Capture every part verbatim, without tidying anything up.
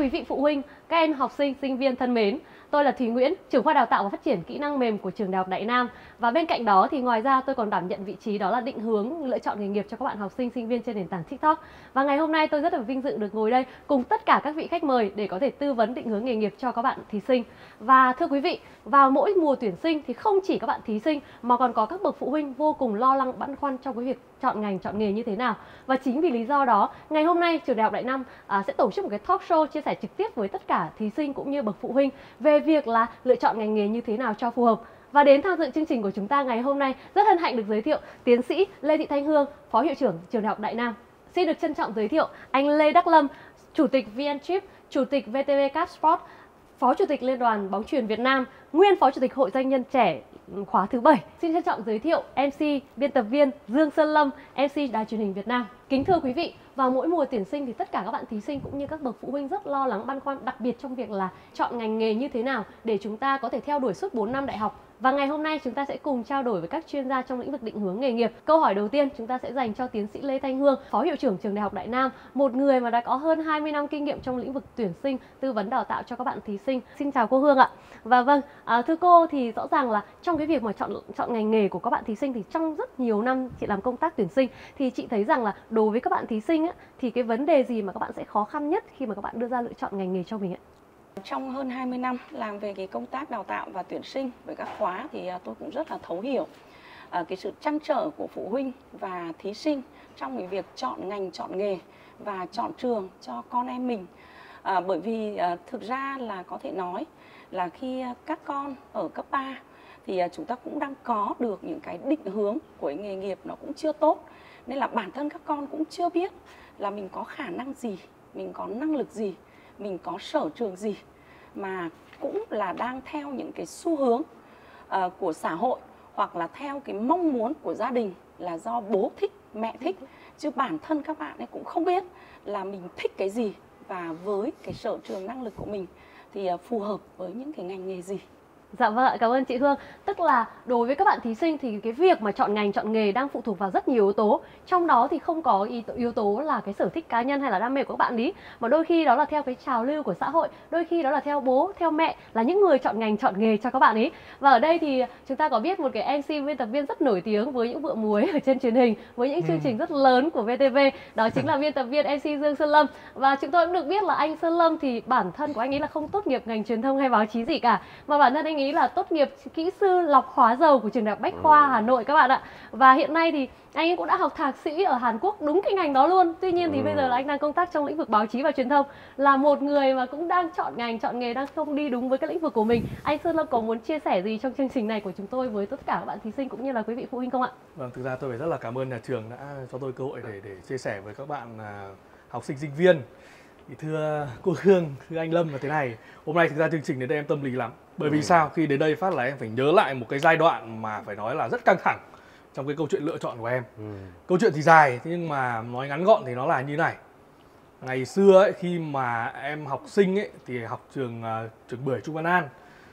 quý vị phụ huynh, các em học sinh, sinh viên thân mến. Tôi là Thùy Nguyễn, trưởng khoa đào tạo và phát triển kỹ năng mềm của trường Đại học Đại Nam. Và bên cạnh đó thì ngoài ra tôi còn đảm nhận vị trí đó là định hướng lựa chọn nghề nghiệp cho các bạn học sinh, sinh viên trên nền tảng TikTok. Và ngày hôm nay tôi rất là vinh dự được ngồi đây cùng tất cả các vị khách mời để có thể tư vấn định hướng nghề nghiệp cho các bạn thí sinh. Và thưa quý vị, vào mỗi mùa tuyển sinh thì không chỉ các bạn thí sinh mà còn có các bậc phụ huynh vô cùng lo lắng băn khoăn trong cái việc chọn ngành, chọn nghề như thế nào. Và chính vì lý do đó, ngày hôm nay trường Đại học Đại Nam à, sẽ tổ chức một cái talk show chia sẻ trực tiếp với tất cả thí sinh cũng như bậc phụ huynh về việc là lựa chọn ngành nghề như thế nào cho phù hợp. Và đến tham dự chương trình của chúng ta ngày hôm nay, rất hân hạnh được giới thiệu tiến sĩ Lê Thị Thanh Hương, Phó Hiệu trưởng trường Đại học Đại Nam. Xin được trân trọng giới thiệu anh Lê Đắc Lâm, Chủ tịch vê en Trip, Chủ tịch vê tê vê Cap Sport, Phó Chủ tịch Liên đoàn bóng chuyền Việt Nam, nguyên Phó Chủ tịch Hội Doanh nhân trẻ khóa thứ bảy. Xin trân trọng giới thiệu em xê, biên tập viên Dương Sơn Lâm, em xê Đài Truyền hình Việt Nam. Kính thưa quý vị, vào mỗi mùa tuyển sinh thì tất cả các bạn thí sinh cũng như các bậc phụ huynh rất lo lắng băn khoăn, đặc biệt trong việc là chọn ngành nghề như thế nào để chúng ta có thể theo đuổi suốt bốn năm đại học. Và ngày hôm nay chúng ta sẽ cùng trao đổi với các chuyên gia trong lĩnh vực định hướng nghề nghiệp. Câu hỏi đầu tiên chúng ta sẽ dành cho tiến sĩ Lê Thanh Hương, Phó Hiệu trưởng trường Đại học Đại Nam, một người mà đã có hơn hai mươi năm kinh nghiệm trong lĩnh vực tuyển sinh, tư vấn đào tạo cho các bạn thí sinh. Xin chào cô Hương ạ. Và vâng, à, thưa cô, thì rõ ràng là trong cái việc mà chọn chọn ngành nghề của các bạn thí sinh thì trong rất nhiều năm chị làm công tác tuyển sinh thì chị thấy rằng là đối với các bạn thí sinh á, thì cái vấn đề gì mà các bạn sẽ khó khăn nhất khi mà các bạn đưa ra lựa chọn ngành nghề cho mình ạ? Trong hơn hai mươi năm làm về cái công tác đào tạo và tuyển sinh với các khóa thì tôi cũng rất là thấu hiểu cái sự trăn trở của phụ huynh và thí sinh trong cái việc chọn ngành, chọn nghề và chọn trường cho con em mình. À, bởi vì à, thực ra là có thể nói là khi các con ở cấp ba thì à, chúng ta cũng đang có được những cái định hướng của nghề nghiệp nó cũng chưa tốt. Nên là bản thân các con cũng chưa biết là mình có khả năng gì, mình có năng lực gì, mình có sở trường gì, mà cũng là đang theo những cái xu hướng uh, của xã hội hoặc là theo cái mong muốn của gia đình là do bố thích, mẹ thích, chứ bản thân các bạn ấy cũng không biết là mình thích cái gì và với cái sở trường năng lực của mình thì uh, phù hợp với những cái ngành nghề gì. Dạ vâng ạ, cảm ơn chị Hương. Tức là đối với các bạn thí sinh thì cái việc mà chọn ngành, chọn nghề đang phụ thuộc vào rất nhiều yếu tố. Trong đó thì không có yếu tố là cái sở thích cá nhân hay là đam mê của các bạn ý, mà đôi khi đó là theo cái trào lưu của xã hội, đôi khi đó là theo bố, theo mẹ là những người chọn ngành, chọn nghề cho các bạn ý. Và ở đây thì chúng ta có biết một cái em xê biên tập viên rất nổi tiếng với những bữa muối ở trên truyền hình, với những chương trình rất lớn của vê tê vê, đó chính là biên tập viên em xê Dương Sơn Lâm. Và chúng tôi cũng được biết là anh Sơn Lâm thì bản thân của anh ấy là không tốt nghiệp ngành truyền thông hay báo chí gì cả, mà bản thân anh ấy là tốt nghiệp kỹ sư lọc hóa dầu của trường Đại học Bách Khoa Hà Nội các bạn ạ. Và hiện nay thì anh ấy cũng đã học thạc sĩ ở Hàn Quốc đúng cái ngành đó luôn. Tuy nhiên thì ừ. bây giờ là anh đang công tác trong lĩnh vực báo chí và truyền thông, là một người mà cũng đang chọn ngành, chọn nghề đang không đi đúng với cái lĩnh vực của mình. Anh Sơn Lâm có muốn chia sẻ gì trong chương trình này của chúng tôi với tất cả các bạn thí sinh cũng như là quý vị phụ huynh không ạ? Vâng, thực ra tôi phải rất là cảm ơn nhà trường đã cho tôi cơ hội để để chia sẻ với các bạn học sinh, sinh viên. Thì thưa cô Hương, thưa anh Lâm là thế này, hôm nay thực ra chương trình đến đây em tâm lý lắm. Bởi vì ừ. sao? Khi đến đây phát là em phải nhớ lại một cái giai đoạn mà phải nói là rất căng thẳng trong cái câu chuyện lựa chọn của em. ừ. Câu chuyện thì dài, thế nhưng mà nói ngắn gọn thì nó là như này. Ngày xưa ấy, khi mà em học sinh ấy, thì học trường uh, trường Bưởi Trung Văn An,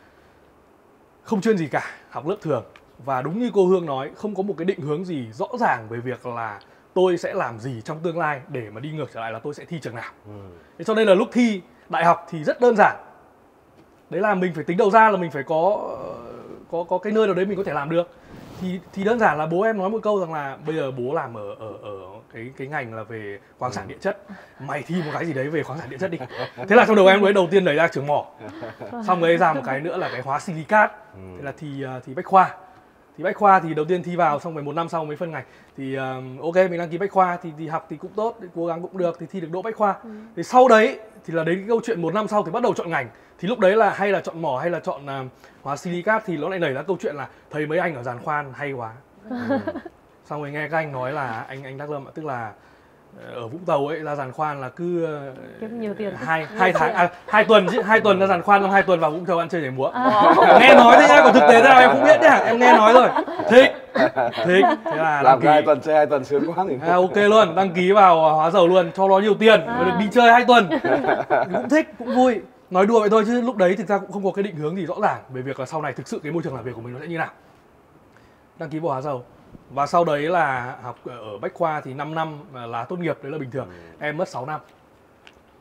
không chuyên gì cả, học lớp thường. Và đúng như cô Hương nói, không có một cái định hướng gì rõ ràng về việc là tôi sẽ làm gì trong tương lai để mà đi ngược trở lại là tôi sẽ thi trường nào. ừ. Thế cho nên là lúc thi đại học thì rất đơn giản. Đấy là mình phải tính đầu ra là mình phải có có có cái nơi nào đấy mình có thể làm được. Thì thì đơn giản là bố em nói một câu rằng là bây giờ bố làm ở ở ở cái cái ngành là về khoáng sản địa chất. Mày thi một cái gì đấy về khoáng sản địa chất đi. Thế là trong đầu em lúc đấy đầu tiên đẩy ra trường mỏ. Xong rồi ra một cái nữa là cái hóa silicat. Thế là thì thì Bách Khoa. Thì Bách Khoa thì đầu tiên thi vào, xong rồi một năm sau mới phân ngành. Thì uh, ok, mình đăng ký Bách Khoa thì, thì học thì cũng tốt, thì cố gắng cũng được, thì thi được đỗ Bách Khoa. ừ. Thì sau đấy thì là đến cái câu chuyện một năm sau thì bắt đầu chọn ngành. Thì lúc đấy là hay là chọn mỏ hay là chọn uh, hóa silicat thì nó lại nảy ra câu chuyện là thấy mấy anh ở giàn khoan hay quá. ừ. Xong rồi nghe các anh nói là anh anh Đắc Lâm, tức là ở Vũng Tàu ấy ra giàn khoan là cứ nhiều tiền hai hai tháng à, hai tuần chứ hai tuần ra giàn khoan, xong hai tuần vào Vũng Tàu ăn chơi nhảy múa. à. Nghe nói thế nhá, còn thực tế thế nào em không biết nhá, em nghe nói rồi. Thích thích thế là làm hai tuần chơi hai tuần sướng quá thì à, ok luôn, đăng ký vào hóa dầu luôn, cho nó nhiều tiền à. Rồi được đi chơi hai tuần cũng thích, cũng vui. Nói đùa vậy thôi chứ lúc đấy thực ra cũng không có cái định hướng gì rõ ràng về việc là sau này thực sự cái môi trường làm việc của mình nó sẽ như nào. Đăng ký vào hóa dầu và sau đấy là học ở Bách Khoa thì năm năm là tốt nghiệp, đấy là bình thường. ừ. Em mất sáu năm.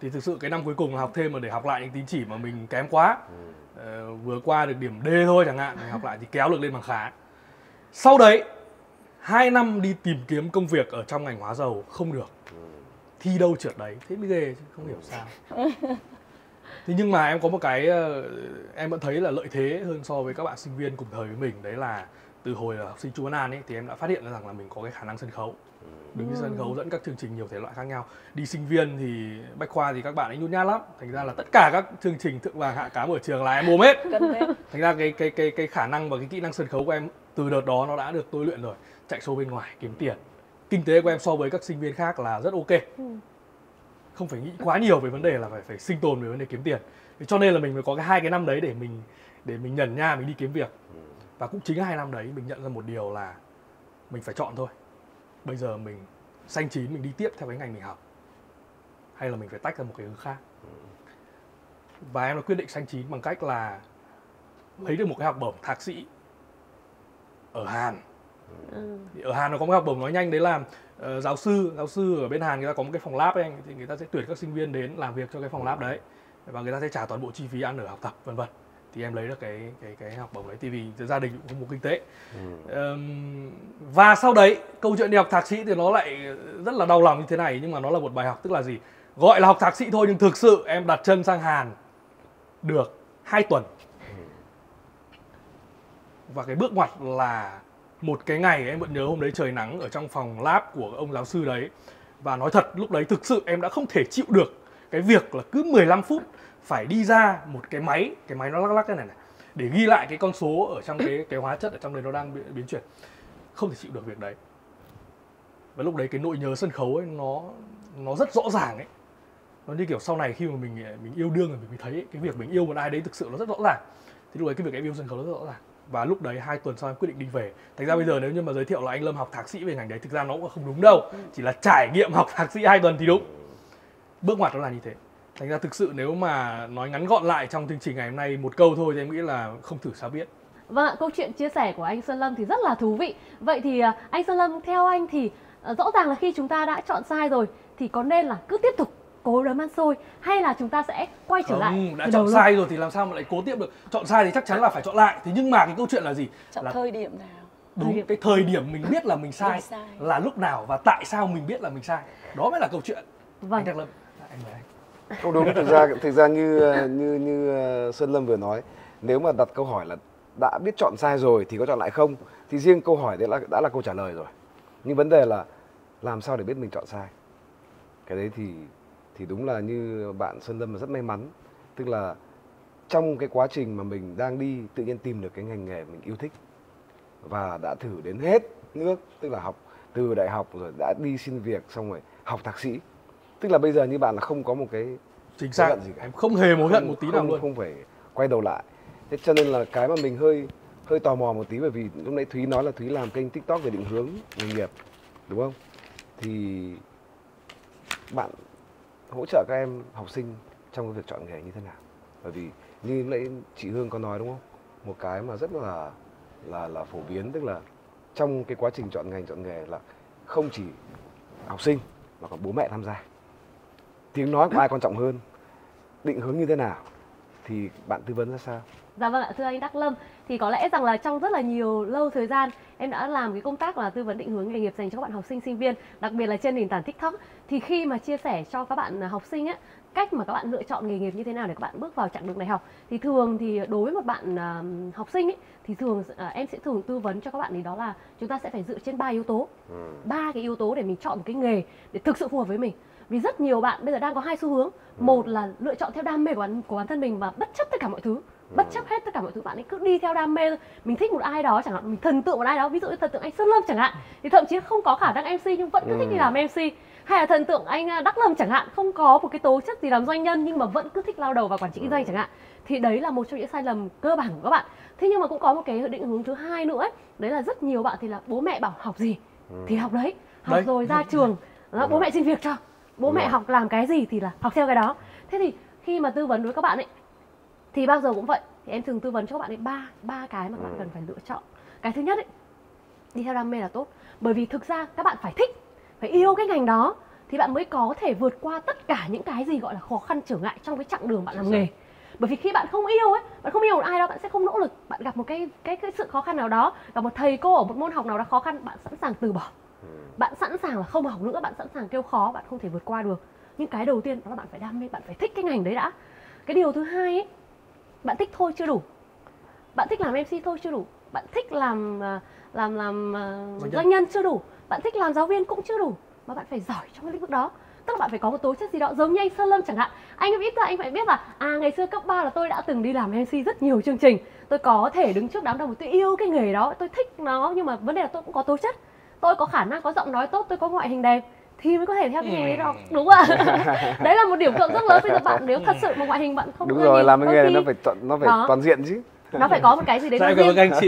Thì thực sự cái năm cuối cùng là học thêm mà để học lại những tín chỉ mà mình kém quá. Ờ, vừa qua được điểm D thôi chẳng hạn, mình học lại thì kéo được lên bằng khá. Sau đấy hai năm đi tìm kiếm công việc ở trong ngành hóa dầu không được, thi đâu trượt đấy, thế mới ghê chứ không hiểu sao. Thế nhưng mà em có một cái em vẫn thấy là lợi thế hơn so với các bạn sinh viên cùng thời với mình, đấy là từ hồi là học sinh Chu Văn An ấy thì em đã phát hiện ra rằng là mình có cái khả năng sân khấu, đứng trên sân khấu dẫn các chương trình nhiều thể loại khác nhau. Đi sinh viên thì bách khoa thì các bạn ấy nhút nhát lắm, thành ra là tất cả các chương trình thượng vàng hạ cám ở trường là em ôm hết. Thành ra cái cái cái cái khả năng và cái kỹ năng sân khấu của em từ đợt đó nó đã được tôi luyện rồi. Chạy show bên ngoài kiếm tiền, kinh tế của em so với các sinh viên khác là rất ok, không phải nghĩ quá nhiều về vấn đề là phải phải sinh tồn về vấn đề kiếm tiền. Thế cho nên là mình mới có cái hai cái năm đấy để mình để mình nhẩn nha, mình đi kiếm việc. Và cũng chính hai năm đấy mình nhận ra một điều là mình phải chọn thôi. Bây giờ mình xanh chín mình đi tiếp theo cái ngành mình học, hay là mình phải tách ra một cái hướng khác. Và em đã quyết định xanh chín bằng cách là lấy được một cái học bổng thạc sĩ ở Hàn. Ừ. Ở Hàn nó có một học bổng nói nhanh, đấy là uh, giáo sư giáo sư ở bên Hàn người ta có một cái phòng lab ấy anh, thì người ta sẽ tuyển các sinh viên đến làm việc cho cái phòng lab đấy và người ta sẽ trả toàn bộ chi phí ăn ở học tập vân vân. Thì em lấy được cái cái cái học bổng đấy thì vì gia đình cũng không có kinh tế. Ừ. Um, và sau đấy câu chuyện đi học thạc sĩ thì nó lại rất là đau lòng như thế này, nhưng mà nó là một bài học, tức là gì? Gọi là học thạc sĩ thôi nhưng thực sự em đặt chân sang Hàn được hai tuần. Và cái bước ngoặt là một cái ngày em vẫn nhớ, hôm đấy trời nắng ở trong phòng lab của ông giáo sư đấy. Và nói thật lúc đấy thực sự em đã không thể chịu được cái việc là cứ mười lăm phút phải đi ra một cái máy, cái máy nó lắc lắc cái này này để ghi lại cái con số ở trong cái cái hóa chất ở trong đấy nó đang biến chuyển. Không thể chịu được việc đấy. Và lúc đấy cái nỗi nhớ sân khấu ấy nó nó rất rõ ràng ấy. Nó như kiểu sau này khi mà mình mình yêu đương rồi mình thấy ấy, cái việc mình yêu một ai đấy thực sự nó rất rõ ràng. Thì lúc đấy cái việc em yêu sân khấu nó rất rõ ràng. Và lúc đấy hai tuần sau em quyết định đi về. Thành ra bây giờ nếu như mà giới thiệu là anh Lâm học thạc sĩ về ngành đấy, thực ra nó cũng không đúng đâu. Chỉ là trải nghiệm học thạc sĩ hai tuần thì đúng. Bước ngoặt nó là như thế. Thành ra thực sự nếu mà nói ngắn gọn lại trong chương trình ngày hôm nay một câu thôi thì em nghĩ là không thử sao biết. Vâng ạ, câu chuyện chia sẻ của anh Sơn Lâm thì rất là thú vị. Vậy thì anh Sơn Lâm, theo anh thì rõ ràng là khi chúng ta đã chọn sai rồi thì có nên là cứ tiếp tục cố đấm ăn xôi hay là chúng ta sẽ quay trở lại? Không, đã chọn sai rồi thì làm sao mà lại cố tiếp được. Chọn sai thì chắc chắn là phải chọn lại. Thế nhưng mà cái câu chuyện là gì? Chọn là thời điểm nào? Đúng, thời điểm. Cái thời điểm mình biết là mình sai, mình sai là lúc nào và tại sao mình biết là mình sai. Đó mới là câu chuyện. Vâng. Anh Đắc Lâm, anh mời anh. Không đúng, thực ra thực ra như như như Sơn Lâm vừa nói, nếu mà đặt câu hỏi là đã biết chọn sai rồi thì có chọn lại không, thì riêng câu hỏi đấy là đã là câu trả lời rồi. Nhưng vấn đề là làm sao để biết mình chọn sai. Cái đấy thì thì đúng là như bạn Sơn Lâm là rất may mắn, tức là trong cái quá trình mà mình đang đi tự nhiên tìm được cái ngành nghề mình yêu thích và đã thử đến hết nước, tức là học từ đại học rồi đã đi xin việc xong rồi học thạc sĩ. Tức là bây giờ như bạn là không có một cái chính xác gì cả. Em không hề hối hận một tí nào luôn, không phải quay đầu lại. Thế cho nên là cái mà mình hơi hơi tò mò một tí, bởi vì lúc nãy Thúy nói là Thúy làm kênh TikTok về định hướng nghề nghiệp, đúng không? Thì bạn hỗ trợ các em học sinh trong cái việc chọn nghề như thế nào? Bởi vì như nãy chị Hương có nói đúng không? Một cái mà rất là là là phổ biến, tức là trong cái quá trình chọn ngành chọn nghề là không chỉ học sinh mà còn bố mẹ tham gia. Tiếng nói của ai quan trọng hơn, định hướng như thế nào thì bạn tư vấn ra sao? Dạ vâng ạ, thưa anh Đắc Lâm, thì có lẽ rằng là trong rất là nhiều lâu thời gian em đã làm cái công tác là tư vấn định hướng nghề nghiệp dành cho các bạn học sinh sinh viên, đặc biệt là trên nền tảng TikTok. Thì khi mà chia sẻ cho các bạn học sinh ấy, cách mà các bạn lựa chọn nghề nghiệp như thế nào để các bạn bước vào chặng đường đại học, thì thường thì đối với một bạn uh, học sinh ấy, thì thường uh, em sẽ thường tư vấn cho các bạn thì đó là chúng ta sẽ phải dựa trên ba yếu tố, ba cái yếu tố để mình chọn một cái nghề để thực sự phù hợp với mình. Vì rất nhiều bạn bây giờ đang có hai xu hướng, một là lựa chọn theo đam mê của bản, của bản thân mình và bất chấp tất cả mọi thứ, bất chấp hết tất cả mọi thứ, bạn ấy cứ đi theo đam mê thôi. Mình thích một ai đó chẳng hạn, mình thần tượng một ai đó, ví dụ như thần tượng anh Sơn Lâm chẳng hạn, thì thậm chí không có khả năng em xê nhưng vẫn cứ thích đi làm em xê. Hay là thần tượng anh Đắc Lâm chẳng hạn, không có một cái tố chất gì làm doanh nhân nhưng mà vẫn cứ thích lao đầu vào quản trị kinh doanh chẳng hạn. Thì đấy là một trong những sai lầm cơ bản của các bạn. Thế nhưng mà cũng có một cái định hướng thứ hai nữa ấy, đấy là rất nhiều bạn thì là bố mẹ bảo học gì thì học đấy, học đấy. Rồi ra trường đó, bố mẹ xin việc cho, bố mẹ học làm cái gì thì là học theo cái đó. Thế thì khi mà tư vấn với các bạn ấy thì bao giờ cũng vậy, thì em thường tư vấn cho các bạn ấy ba ba cái mà các bạn cần phải lựa chọn. Cái thứ nhất ấy, đi theo đam mê là tốt, bởi vì thực ra các bạn phải thích, phải yêu cái ngành đó thì bạn mới có thể vượt qua tất cả những cái gì gọi là khó khăn trở ngại trong cái chặng đường bạn làm nghề. Bởi vì khi bạn không yêu ấy, bạn không yêu một ai đó, bạn sẽ không nỗ lực. Bạn gặp một cái cái cái sự khó khăn nào đó, gặp một thầy cô ở một môn học nào đó khó khăn, bạn sẵn sàng từ bỏ. Bạn sẵn sàng là không học nữa, bạn sẵn sàng kêu khó, bạn không thể vượt qua được. Nhưng cái đầu tiên đó là bạn phải đam mê, bạn phải thích cái ngành đấy đã. Cái điều thứ hai ấy, bạn thích thôi chưa đủ. Bạn thích làm em xê thôi chưa đủ. Bạn thích làm làm làm uh, doanh nhân chưa đủ. Bạn thích làm giáo viên cũng chưa đủ, mà bạn phải giỏi trong cái lĩnh vực đó. Tức là bạn phải có một tố chất gì đó, giống như anh Sơn Lâm chẳng hạn. Anh biết là anh phải biết là à ngày xưa cấp ba là tôi đã từng đi làm em xê rất nhiều chương trình. Tôi có thể đứng trước đám đông, tôi yêu cái nghề đó, tôi thích nó, nhưng mà vấn đề là tôi cũng có tố chất. Tôi có khả năng, có giọng nói tốt, tôi có ngoại hình đẹp thì mới có thể theo cái nghề đấy đó, đúng không ạ? Đấy là một điểm cộng rất lớn. Bây giờ bạn nếu thật sự mà ngoại hình bạn không đúng rồi, làm cái nghề này khi... nó phải toàn, nó phải đó. toàn diện chứ. Nó phải có một cái gì đấy Dạ, nó riêng. anh chị.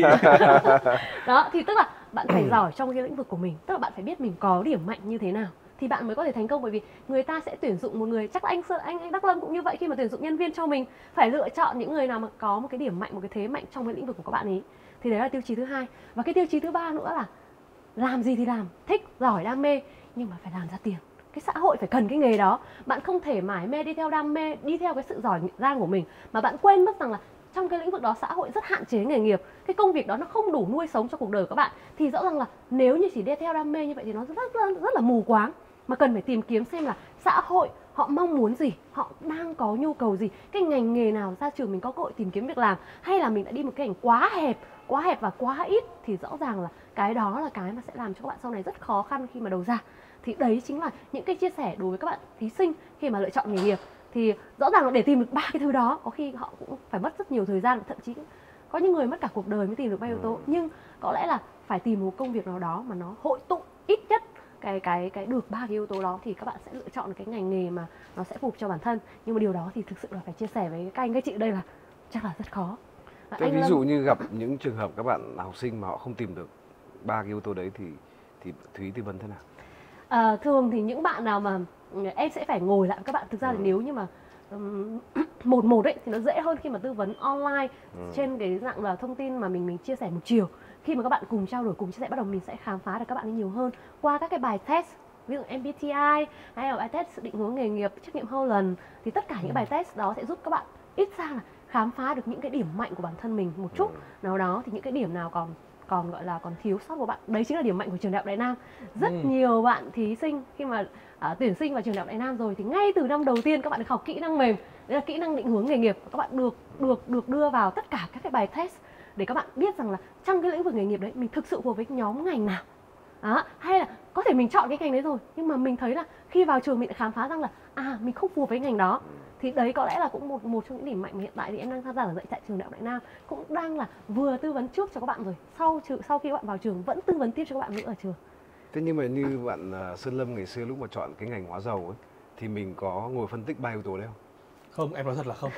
Đó, thì tức là bạn phải giỏi trong cái lĩnh vực của mình, tức là bạn phải biết mình có điểm mạnh như thế nào thì bạn mới có thể thành công. Bởi vì người ta sẽ tuyển dụng một người, chắc là anh anh anh Đắc Lâm cũng như vậy, khi mà tuyển dụng nhân viên cho mình phải lựa chọn những người nào mà có một cái điểm mạnh, một cái thế mạnh trong cái lĩnh vực của các bạn ấy. Thì đấy là tiêu chí thứ hai. Và cái tiêu chí thứ ba nữa là làm gì thì làm, thích, giỏi, đam mê, nhưng mà phải làm ra tiền. Cái xã hội phải cần cái nghề đó. Bạn không thể mải mê đi theo đam mê, đi theo cái sự giỏi giang của mình mà bạn quên mất rằng là trong cái lĩnh vực đó xã hội rất hạn chế nghề nghiệp, cái công việc đó nó không đủ nuôi sống cho cuộc đời của các bạn. Thì rõ ràng là nếu như chỉ đi theo đam mê như vậy thì nó rất rất, rất là mù quáng. Mà cần phải tìm kiếm xem là xã hội họ mong muốn gì, họ đang có nhu cầu gì, cái ngành nghề nào ra trường mình có cơ hội tìm kiếm việc làm, hay là mình đã đi một cái ngành quá hẹp, quá hẹp và quá ít, thì rõ ràng là cái đó là cái mà sẽ làm cho các bạn sau này rất khó khăn khi mà đầu ra. Thì đấy chính là những cái chia sẻ đối với các bạn thí sinh khi mà lựa chọn nghề nghiệp. Thì rõ ràng là để tìm được ba cái thứ đó có khi họ cũng phải mất rất nhiều thời gian, thậm chí có những người mất cả cuộc đời mới tìm được ba yếu tố. Nhưng có lẽ là phải tìm một công việc nào đó mà nó hội tụ ít nhất cái cái cái được ba cái yếu tố đó thì các bạn sẽ lựa chọn được cái ngành nghề mà nó sẽ phù hợp cho bản thân. Nhưng mà điều đó thì thực sự là phải chia sẻ với các anh các chị đây là chắc là rất khó. Thế ví dụ như gặp những trường hợp các bạn học sinh mà họ không tìm được ba cái yếu tố đấy thì thì Thúy tư vấn thế nào? À, thường thì những bạn nào mà em sẽ phải ngồi lại với các bạn, thực ra là ừ. nếu như mà um, một một ấy thì nó dễ hơn khi mà tư vấn online ừ. trên cái dạng là thông tin mà mình mình chia sẻ một chiều. Khi mà các bạn cùng trao đổi, cùng chia sẻ, bắt đầu mình sẽ khám phá được các bạn nhiều hơn qua các cái bài test, ví dụ em bê tê i hay là bài test sự định hướng nghề nghiệp, trắc nghiệm Holland, thì tất cả những ừ. bài test đó sẽ giúp các bạn ít ra là khám phá được những cái điểm mạnh của bản thân mình một chút ừ. nào đó, thì những cái điểm nào còn còn gọi là còn thiếu sót của bạn, đấy chính là điểm mạnh của trường Đại học Đại Nam. Rất ừ. nhiều bạn thí sinh khi mà à, tuyển sinh vào trường Đại học Đại Nam rồi thì ngay từ năm đầu tiên các bạn được học kỹ năng mềm, đấy là kỹ năng định hướng nghề nghiệp. Các bạn được được được đưa vào tất cả các cái bài test để các bạn biết rằng là trong cái lĩnh vực nghề nghiệp đấy mình thực sự phù hợp với nhóm ngành nào. Đó, hay là có thể mình chọn cái ngành đấy rồi nhưng mà mình thấy là khi vào trường mình lại khám phá rằng là à mình không phù hợp với ngành đó. Thì đấy có lẽ là cũng một một trong những điểm mạnh mà hiện tại thì em đang tham gia ở dạy tại trường Đại học Đại Nam, cũng đang là vừa tư vấn trước cho các bạn rồi, sau sau khi các bạn vào trường vẫn tư vấn tiếp cho các bạn nữa ở trường. Thế nhưng mà như bạn uh, Sơn Lâm ngày xưa lúc mà chọn cái ngành hóa dầu ấy thì mình có ngồi phân tích ba yếu tố đấy không? Không, em nói thật là không.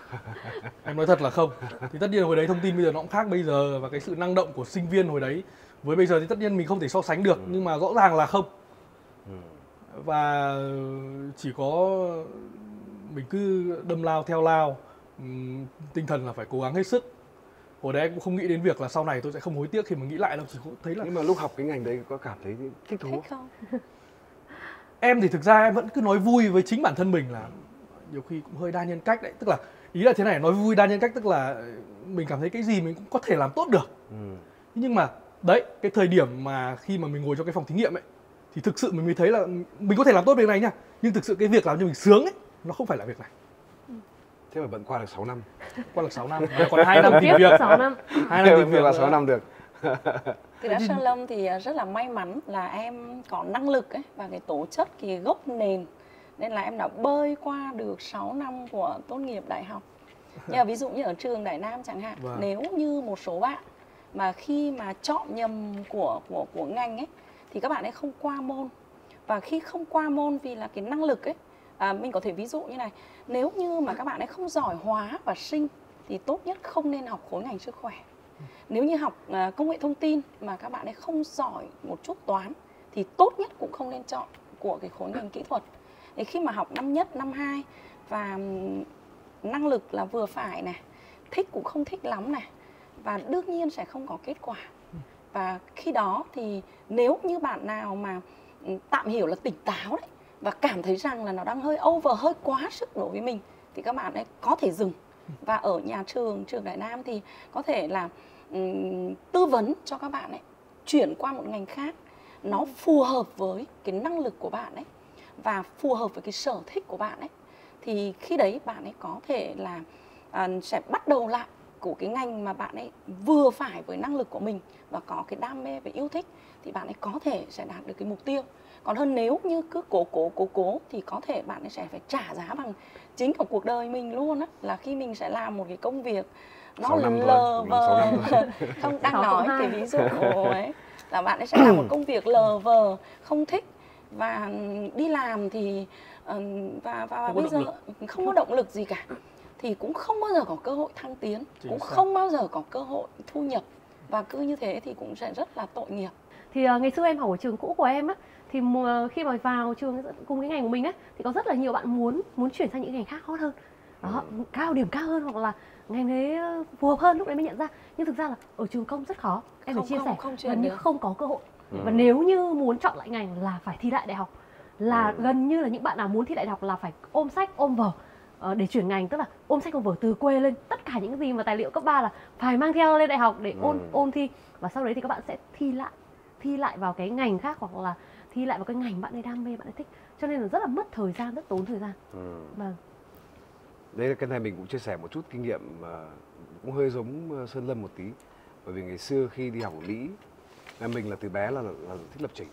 Em nói thật là không. Thì tất nhiên hồi đấy thông tin bây giờ nó cũng khác bây giờ, và cái sự năng động của sinh viên hồi đấy với bây giờ thì tất nhiên mình không thể so sánh được, ừ. nhưng mà rõ ràng là không. Ừ. Và chỉ có mình cứ đâm lao theo lao, tinh thần là phải cố gắng hết sức. Hồi đấy em cũng không nghĩ đến việc là sau này tôi sẽ không hối tiếc khi mà nghĩ lại đâu, chỉ thấy là. Nhưng mà lúc học cái ngành đấy có cảm thấy thích thú thích không? Em thì thực ra em vẫn cứ nói vui với chính bản thân mình là nhiều khi cũng hơi đa nhân cách đấy, tức là ý là thế này, nói vui đa nhân cách tức là mình cảm thấy cái gì mình cũng có thể làm tốt được. Ừ. Nhưng mà đấy, cái thời điểm mà khi mà mình ngồi trong cái phòng thí nghiệm ấy thì thực sự mình mới thấy là mình có thể làm tốt việc này nha, nhưng thực sự cái việc làm cho mình sướng ấy nó không phải là việc này. Thế mà vẫn qua được sáu năm. Qua được sáu năm, còn hai năm tìm việc. sáu năm. hai năm tìm việc là sáu năm được. Thì đã Sơn Lâm thì rất là may mắn là em có năng lực ấy, và cái tố chất, cái gốc nền, nên là em đã bơi qua được sáu năm của tốt nghiệp đại học. Nhưng mà ví dụ như ở trường Đại Nam chẳng hạn, vâng. nếu như một số bạn mà khi mà chọn nhầm của của của ngành ấy thì các bạn ấy không qua môn, và khi không qua môn vì là cái năng lực ấy, à, mình có thể ví dụ như này, nếu như mà các bạn ấy không giỏi hóa và sinh thì tốt nhất không nên học khối ngành sức khỏe. Nếu như học à, công nghệ thông tin mà các bạn ấy không giỏi một chút toán thì tốt nhất cũng không nên chọn của cái khối ngành kỹ thuật. Thì khi mà học năm nhất, năm hai và năng lực là vừa phải này, thích cũng không thích lắm này, và đương nhiên sẽ không có kết quả. Và khi đó thì nếu như bạn nào mà tạm hiểu là tỉnh táo đấy, và cảm thấy rằng là nó đang hơi over, hơi quá sức đối với mình, thì các bạn ấy có thể dừng. Và ở nhà trường, trường Đại Nam thì có thể là um, tư vấn cho các bạn ấy chuyển qua một ngành khác, nó phù hợp với cái năng lực của bạn ấy và phù hợp với cái sở thích của bạn ấy. Thì khi đấy bạn ấy có thể là uh, sẽ bắt đầu lại của cái ngành mà bạn ấy vừa phải với năng lực của mình và có cái đam mê và yêu thích, thì bạn ấy có thể sẽ đạt được cái mục tiêu. Còn hơn nếu như cứ cố cố cố cố thì có thể bạn ấy sẽ phải trả giá bằng chính cả cuộc đời mình luôn á, là khi mình sẽ làm một cái công việc nó lờ vờ. Không, đang nói cái ví dụ ấy là bạn ấy sẽ làm một công việc lờ vờ, không thích, và đi làm thì và và, và bây giờ không có động lực gì cả, thì cũng không bao giờ có cơ hội thăng tiến, chính cũng xác. Không bao giờ có cơ hội thu nhập, và cứ như thế thì cũng sẽ rất là tội nghiệp. Thì uh, ngày xưa em học ở trường cũ của em á, thì khi mà vào trường cùng cái ngành của mình á, thì có rất là nhiều bạn muốn muốn chuyển sang những ngành khác hot hơn, đó, ừ. cao điểm cao hơn, hoặc là ngành đấy phù hợp hơn, lúc đấy mới nhận ra. Nhưng thực ra là ở trường công rất khó, em không, phải chia không, sẻ, không gần như được. không có cơ hội. Ừ. Và nếu như muốn chọn lại ngành là phải thi lại đại học, là ừ. gần như là những bạn nào muốn thi đại học là phải ôm sách ôm vở để chuyển ngành, tức là ôm sách ôm vở từ quê lên, tất cả những gì mà tài liệu cấp ba là phải mang theo lên đại học để ôn ừ. ôn thi, và sau đấy thì các bạn sẽ thi lại thi lại vào cái ngành khác, hoặc là thi lại vào cái ngành bạn ấy đam mê, bạn ấy thích, cho nên là rất là mất thời gian, rất tốn thời gian. ừ. Vâng. Đấy là cái này mình cũng chia sẻ một chút kinh nghiệm mà cũng hơi giống Sơn Lâm một tí, bởi vì ngày xưa khi đi học ở Mỹ, mình là từ bé là, là, là thích lập trình,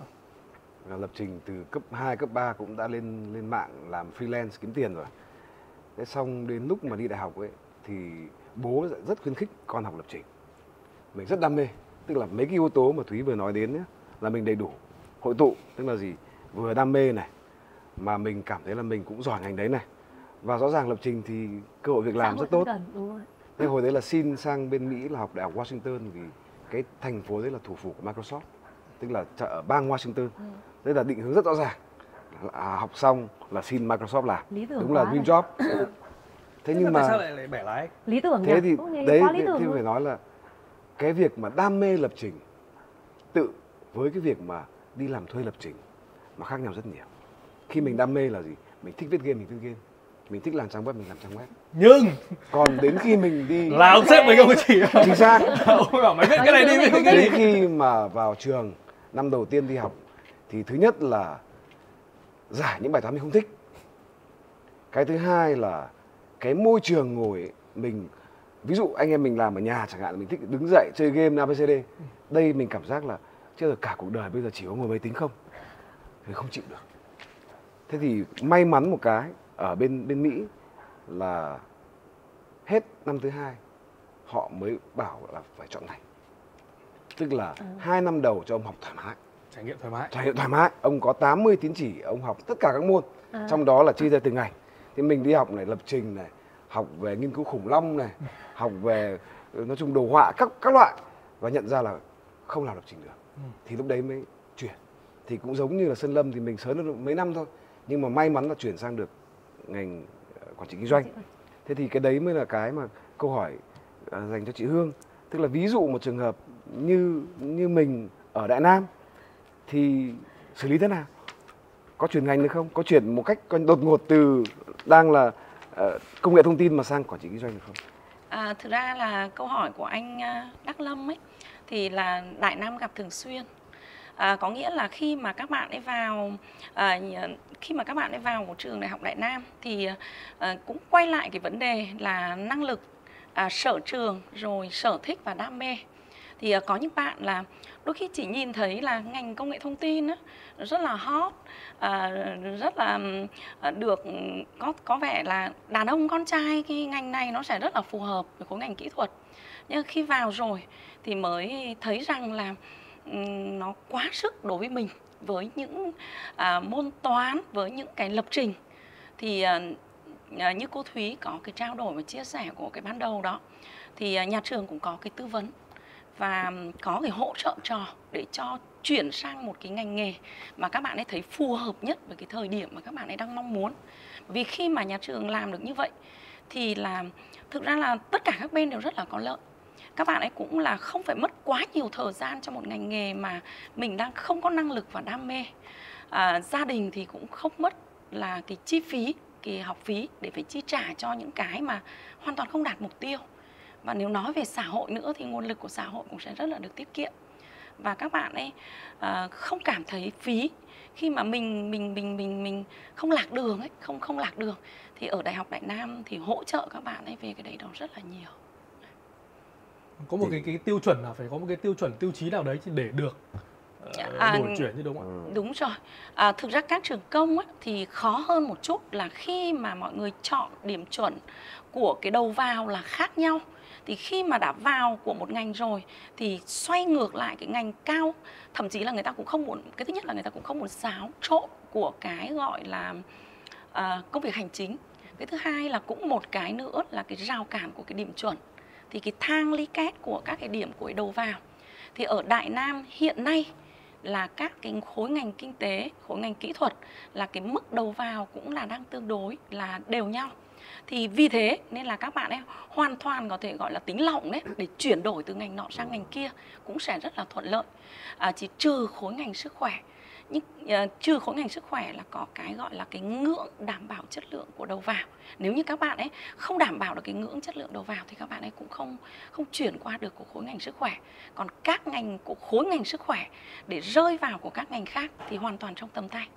là lập trình từ cấp hai, cấp ba cũng đã lên lên mạng làm freelance kiếm tiền rồi. Thế xong đến lúc mà đi đại học ấy thì bố rất khuyến khích con học lập trình. Mình rất đam mê, tức là mấy cái yếu tố mà Thúy vừa nói đến ấy, là mình đầy đủ, hội tụ, tức là gì, vừa đam mê này, mà mình cảm thấy là mình cũng giỏi ngành đấy này, và rõ ràng lập trình thì cơ hội việc làm rất tốt. Gần, đúng rồi. Thế hồi đấy là xin sang bên Mỹ là học đại học Washington, vì cái thành phố đấy là thủ phủ của Microsoft, tức là ở bang Washington. Ừ. Đấy là định hướng rất rõ ràng, à, học xong là xin Microsoft làm, lý tưởng đúng là dream job. Thế, thế nhưng mà tại sao lại, lại bẻ lái? Lý tưởng thế nhỉ? thì đấy thì phải nói là cái việc mà đam mê lập trình tự với cái việc mà đi làm thuê lập trình mà khác nhau rất nhiều. Khi mình đam mê là gì? Mình thích viết game mình viết game, mình thích làm trang web mình làm trang web. Nhưng còn đến khi mình đi là ông sếp mình không có chỉ chính xác. Ông bảo mày viết cái này đi, viết cái này. Đến khi mà vào trường năm đầu tiên đi học thì thứ nhất là giải những bài toán mình không thích. Cái thứ hai là cái môi trường ngồi ấy, mình ví dụ anh em mình làm ở nhà chẳng hạn, mình thích đứng dậy chơi game a bê xê đê. Đây mình cảm giác là chứ là cả cuộc đời bây giờ chỉ có ngồi máy tính không thì không chịu được. Thế thì may mắn một cái ở bên bên Mỹ là hết năm thứ hai họ mới bảo là phải chọn ngành, tức là ừ. hai năm đầu cho ông học thoải mái, trải nghiệm thoải mái, trải nghiệm thoải mái. Ông có tám mươi tín chỉ, ông học tất cả các môn, à. trong đó là chia ra từng ngành. Thì mình đi học này, lập trình này, học về nghiên cứu khủng long này, học về nói chung đồ họa các các loại, và nhận ra là không làm lập trình được. Ừ. Thì lúc đấy mới chuyển. Thì cũng giống như là Sơn Lâm thì mình sớm được mấy năm thôi, nhưng mà may mắn là chuyển sang được ngành quản trị kinh doanh. Thế thì cái đấy mới là cái mà câu hỏi uh, dành cho chị Hương, tức là ví dụ một trường hợp như như mình ở Đại Nam thì xử lý thế nào? Có chuyển ngành được không? Có chuyển một cách đột ngột từ đang là uh, công nghệ thông tin mà sang quản trị kinh doanh được không? À, thực ra là câu hỏi của anh Đắc Lâm ấy thì là Đại Nam gặp thường xuyên. À, có nghĩa là khi mà các bạn ấy vào à, khi mà các bạn ấy vào một trường đại học Đại Nam thì à, cũng quay lại cái vấn đề là năng lực, à, sở trường, rồi sở thích và đam mê. Thì à, có những bạn là đôi khi chỉ nhìn thấy là ngành công nghệ thông tin á, rất là hot, à, rất là à, được có có vẻ là đàn ông con trai cái ngành này nó sẽ rất là phù hợp với khối ngành kỹ thuật. Nhưng khi vào rồi thì mới thấy rằng là nó quá sức đối với mình, với những à, môn toán, với những cái lập trình. Thì à, như cô Thúy có cái trao đổi và chia sẻ của cái ban đầu đó, thì à, nhà trường cũng có cái tư vấn và có cái hỗ trợ trò để cho chuyển sang một cái ngành nghề mà các bạn ấy thấy phù hợp nhất với cái thời điểm mà các bạn ấy đang mong muốn. Vì khi mà nhà trường làm được như vậy thì là thực ra là tất cả các bên đều rất là có lợi. Các bạn ấy cũng là không phải mất quá nhiều thời gian cho một ngành nghề mà mình đang không có năng lực và đam mê. À, gia đình thì cũng không mất là cái chi phí, cái học phí để phải chi trả cho những cái mà hoàn toàn không đạt mục tiêu. Và nếu nói về xã hội nữa thì nguồn lực của xã hội cũng sẽ rất là được tiết kiệm. Và các bạn ấy à, không cảm thấy phí khi mà mình mình mình mình mình không lạc đường ấy, không không lạc đường thì ở Đại học Đại Nam thì hỗ trợ các bạn ấy về cái đấy đó rất là nhiều. Có một cái cái tiêu chuẩn là phải có một cái tiêu chuẩn tiêu chí nào đấy để được uh, à, đổi chuyển chứ đúng không ạ? Đúng rồi. À, thực ra các trường công á, thì khó hơn một chút là khi mà mọi người chọn điểm chuẩn của cái đầu vào là khác nhau. Thì khi mà đã vào của một ngành rồi thì xoay ngược lại cái ngành cao, thậm chí là người ta cũng không muốn, cái thứ nhất là người ta cũng không muốn xáo trộn của cái gọi là à, công việc hành chính. Cái thứ hai là cũng một cái nữa là cái rào cản của cái điểm chuẩn. Thì cái thang lý kết của các cái điểm của cái đầu vào. Thì ở Đại Nam hiện nay là các cái khối ngành kinh tế, khối ngành kỹ thuật là cái mức đầu vào cũng là đang tương đối là đều nhau. Thì vì thế nên là các bạn ấy hoàn toàn có thể gọi là tính lỏng đấy, để chuyển đổi từ ngành nọ sang ngành kia cũng sẽ rất là thuận lợi. À, chỉ trừ khối ngành sức khỏe. Nhưng uh, trừ khối ngành sức khỏe là có cái gọi là cái ngưỡng đảm bảo chất lượng của đầu vào. Nếu như các bạn ấy không đảm bảo được cái ngưỡng chất lượng đầu vào thì các bạn ấy cũng không không chuyển qua được của khối ngành sức khỏe. Còn các ngành của khối ngành sức khỏe để rơi vào của các ngành khác thì hoàn toàn trong tầm tay.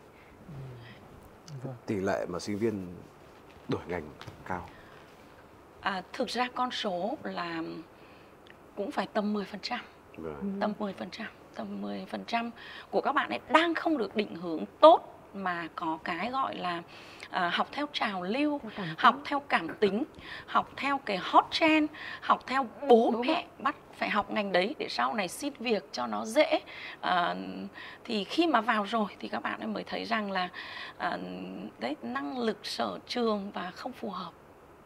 Tỷ lệ mà sinh viên đổi ngành cao? À, thực ra con số là cũng phải tầm mười phần trăm. Vâng. Tầm mười phần trăm. Tầm mười phần trăm của các bạn ấy đang không được định hướng tốt, mà có cái gọi là à, học theo trào lưu, học theo cảm tính, học theo cái hot trend, học theo bố Đúng mẹ rồi. Bắt phải học ngành đấy để sau này xin việc cho nó dễ. À, thì khi mà vào rồi thì các bạn ấy mới thấy rằng là à, đấy, năng lực sở trường và không phù hợp.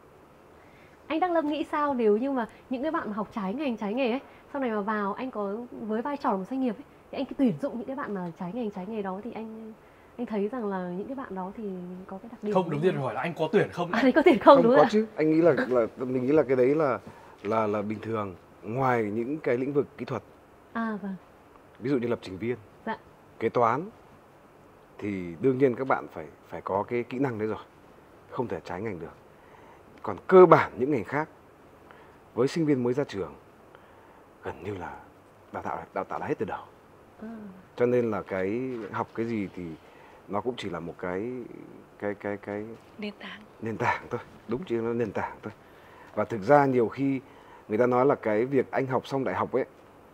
Anh Đăng Lâm nghĩ sao nếu như mà những cái bạn mà học trái ngành trái nghề ấy, sau này mà vào anh có với vai trò của một doanh nghiệp ấy, thì anh cứ tuyển dụng những cái bạn mà trái ngành trái nghề đó, thì anh anh thấy rằng là những cái bạn đó thì có cái đặc điểm không? Đầu tiên phải hỏi là anh có tuyển không? À, anh có tuyển không? Không, đúng có không? chứ. Anh nghĩ là là mình nghĩ là cái đấy là là là bình thường. Ngoài những cái lĩnh vực kỹ thuật, À vâng. ví dụ như lập trình viên, Dạ. kế toán, thì đương nhiên các bạn phải phải có cái kỹ năng đấy rồi, không thể trái ngành được. Còn cơ bản những ngành khác, với sinh viên mới ra trường gần như là đào tạo đào tạo là hết từ đầu. À. Cho nên là cái học cái gì thì nó cũng chỉ là một cái cái cái cái nền tảng nền tảng thôi, đúng chỉ là nền tảng thôi. Và thực ra nhiều khi người ta nói là cái việc anh học xong đại học ấy,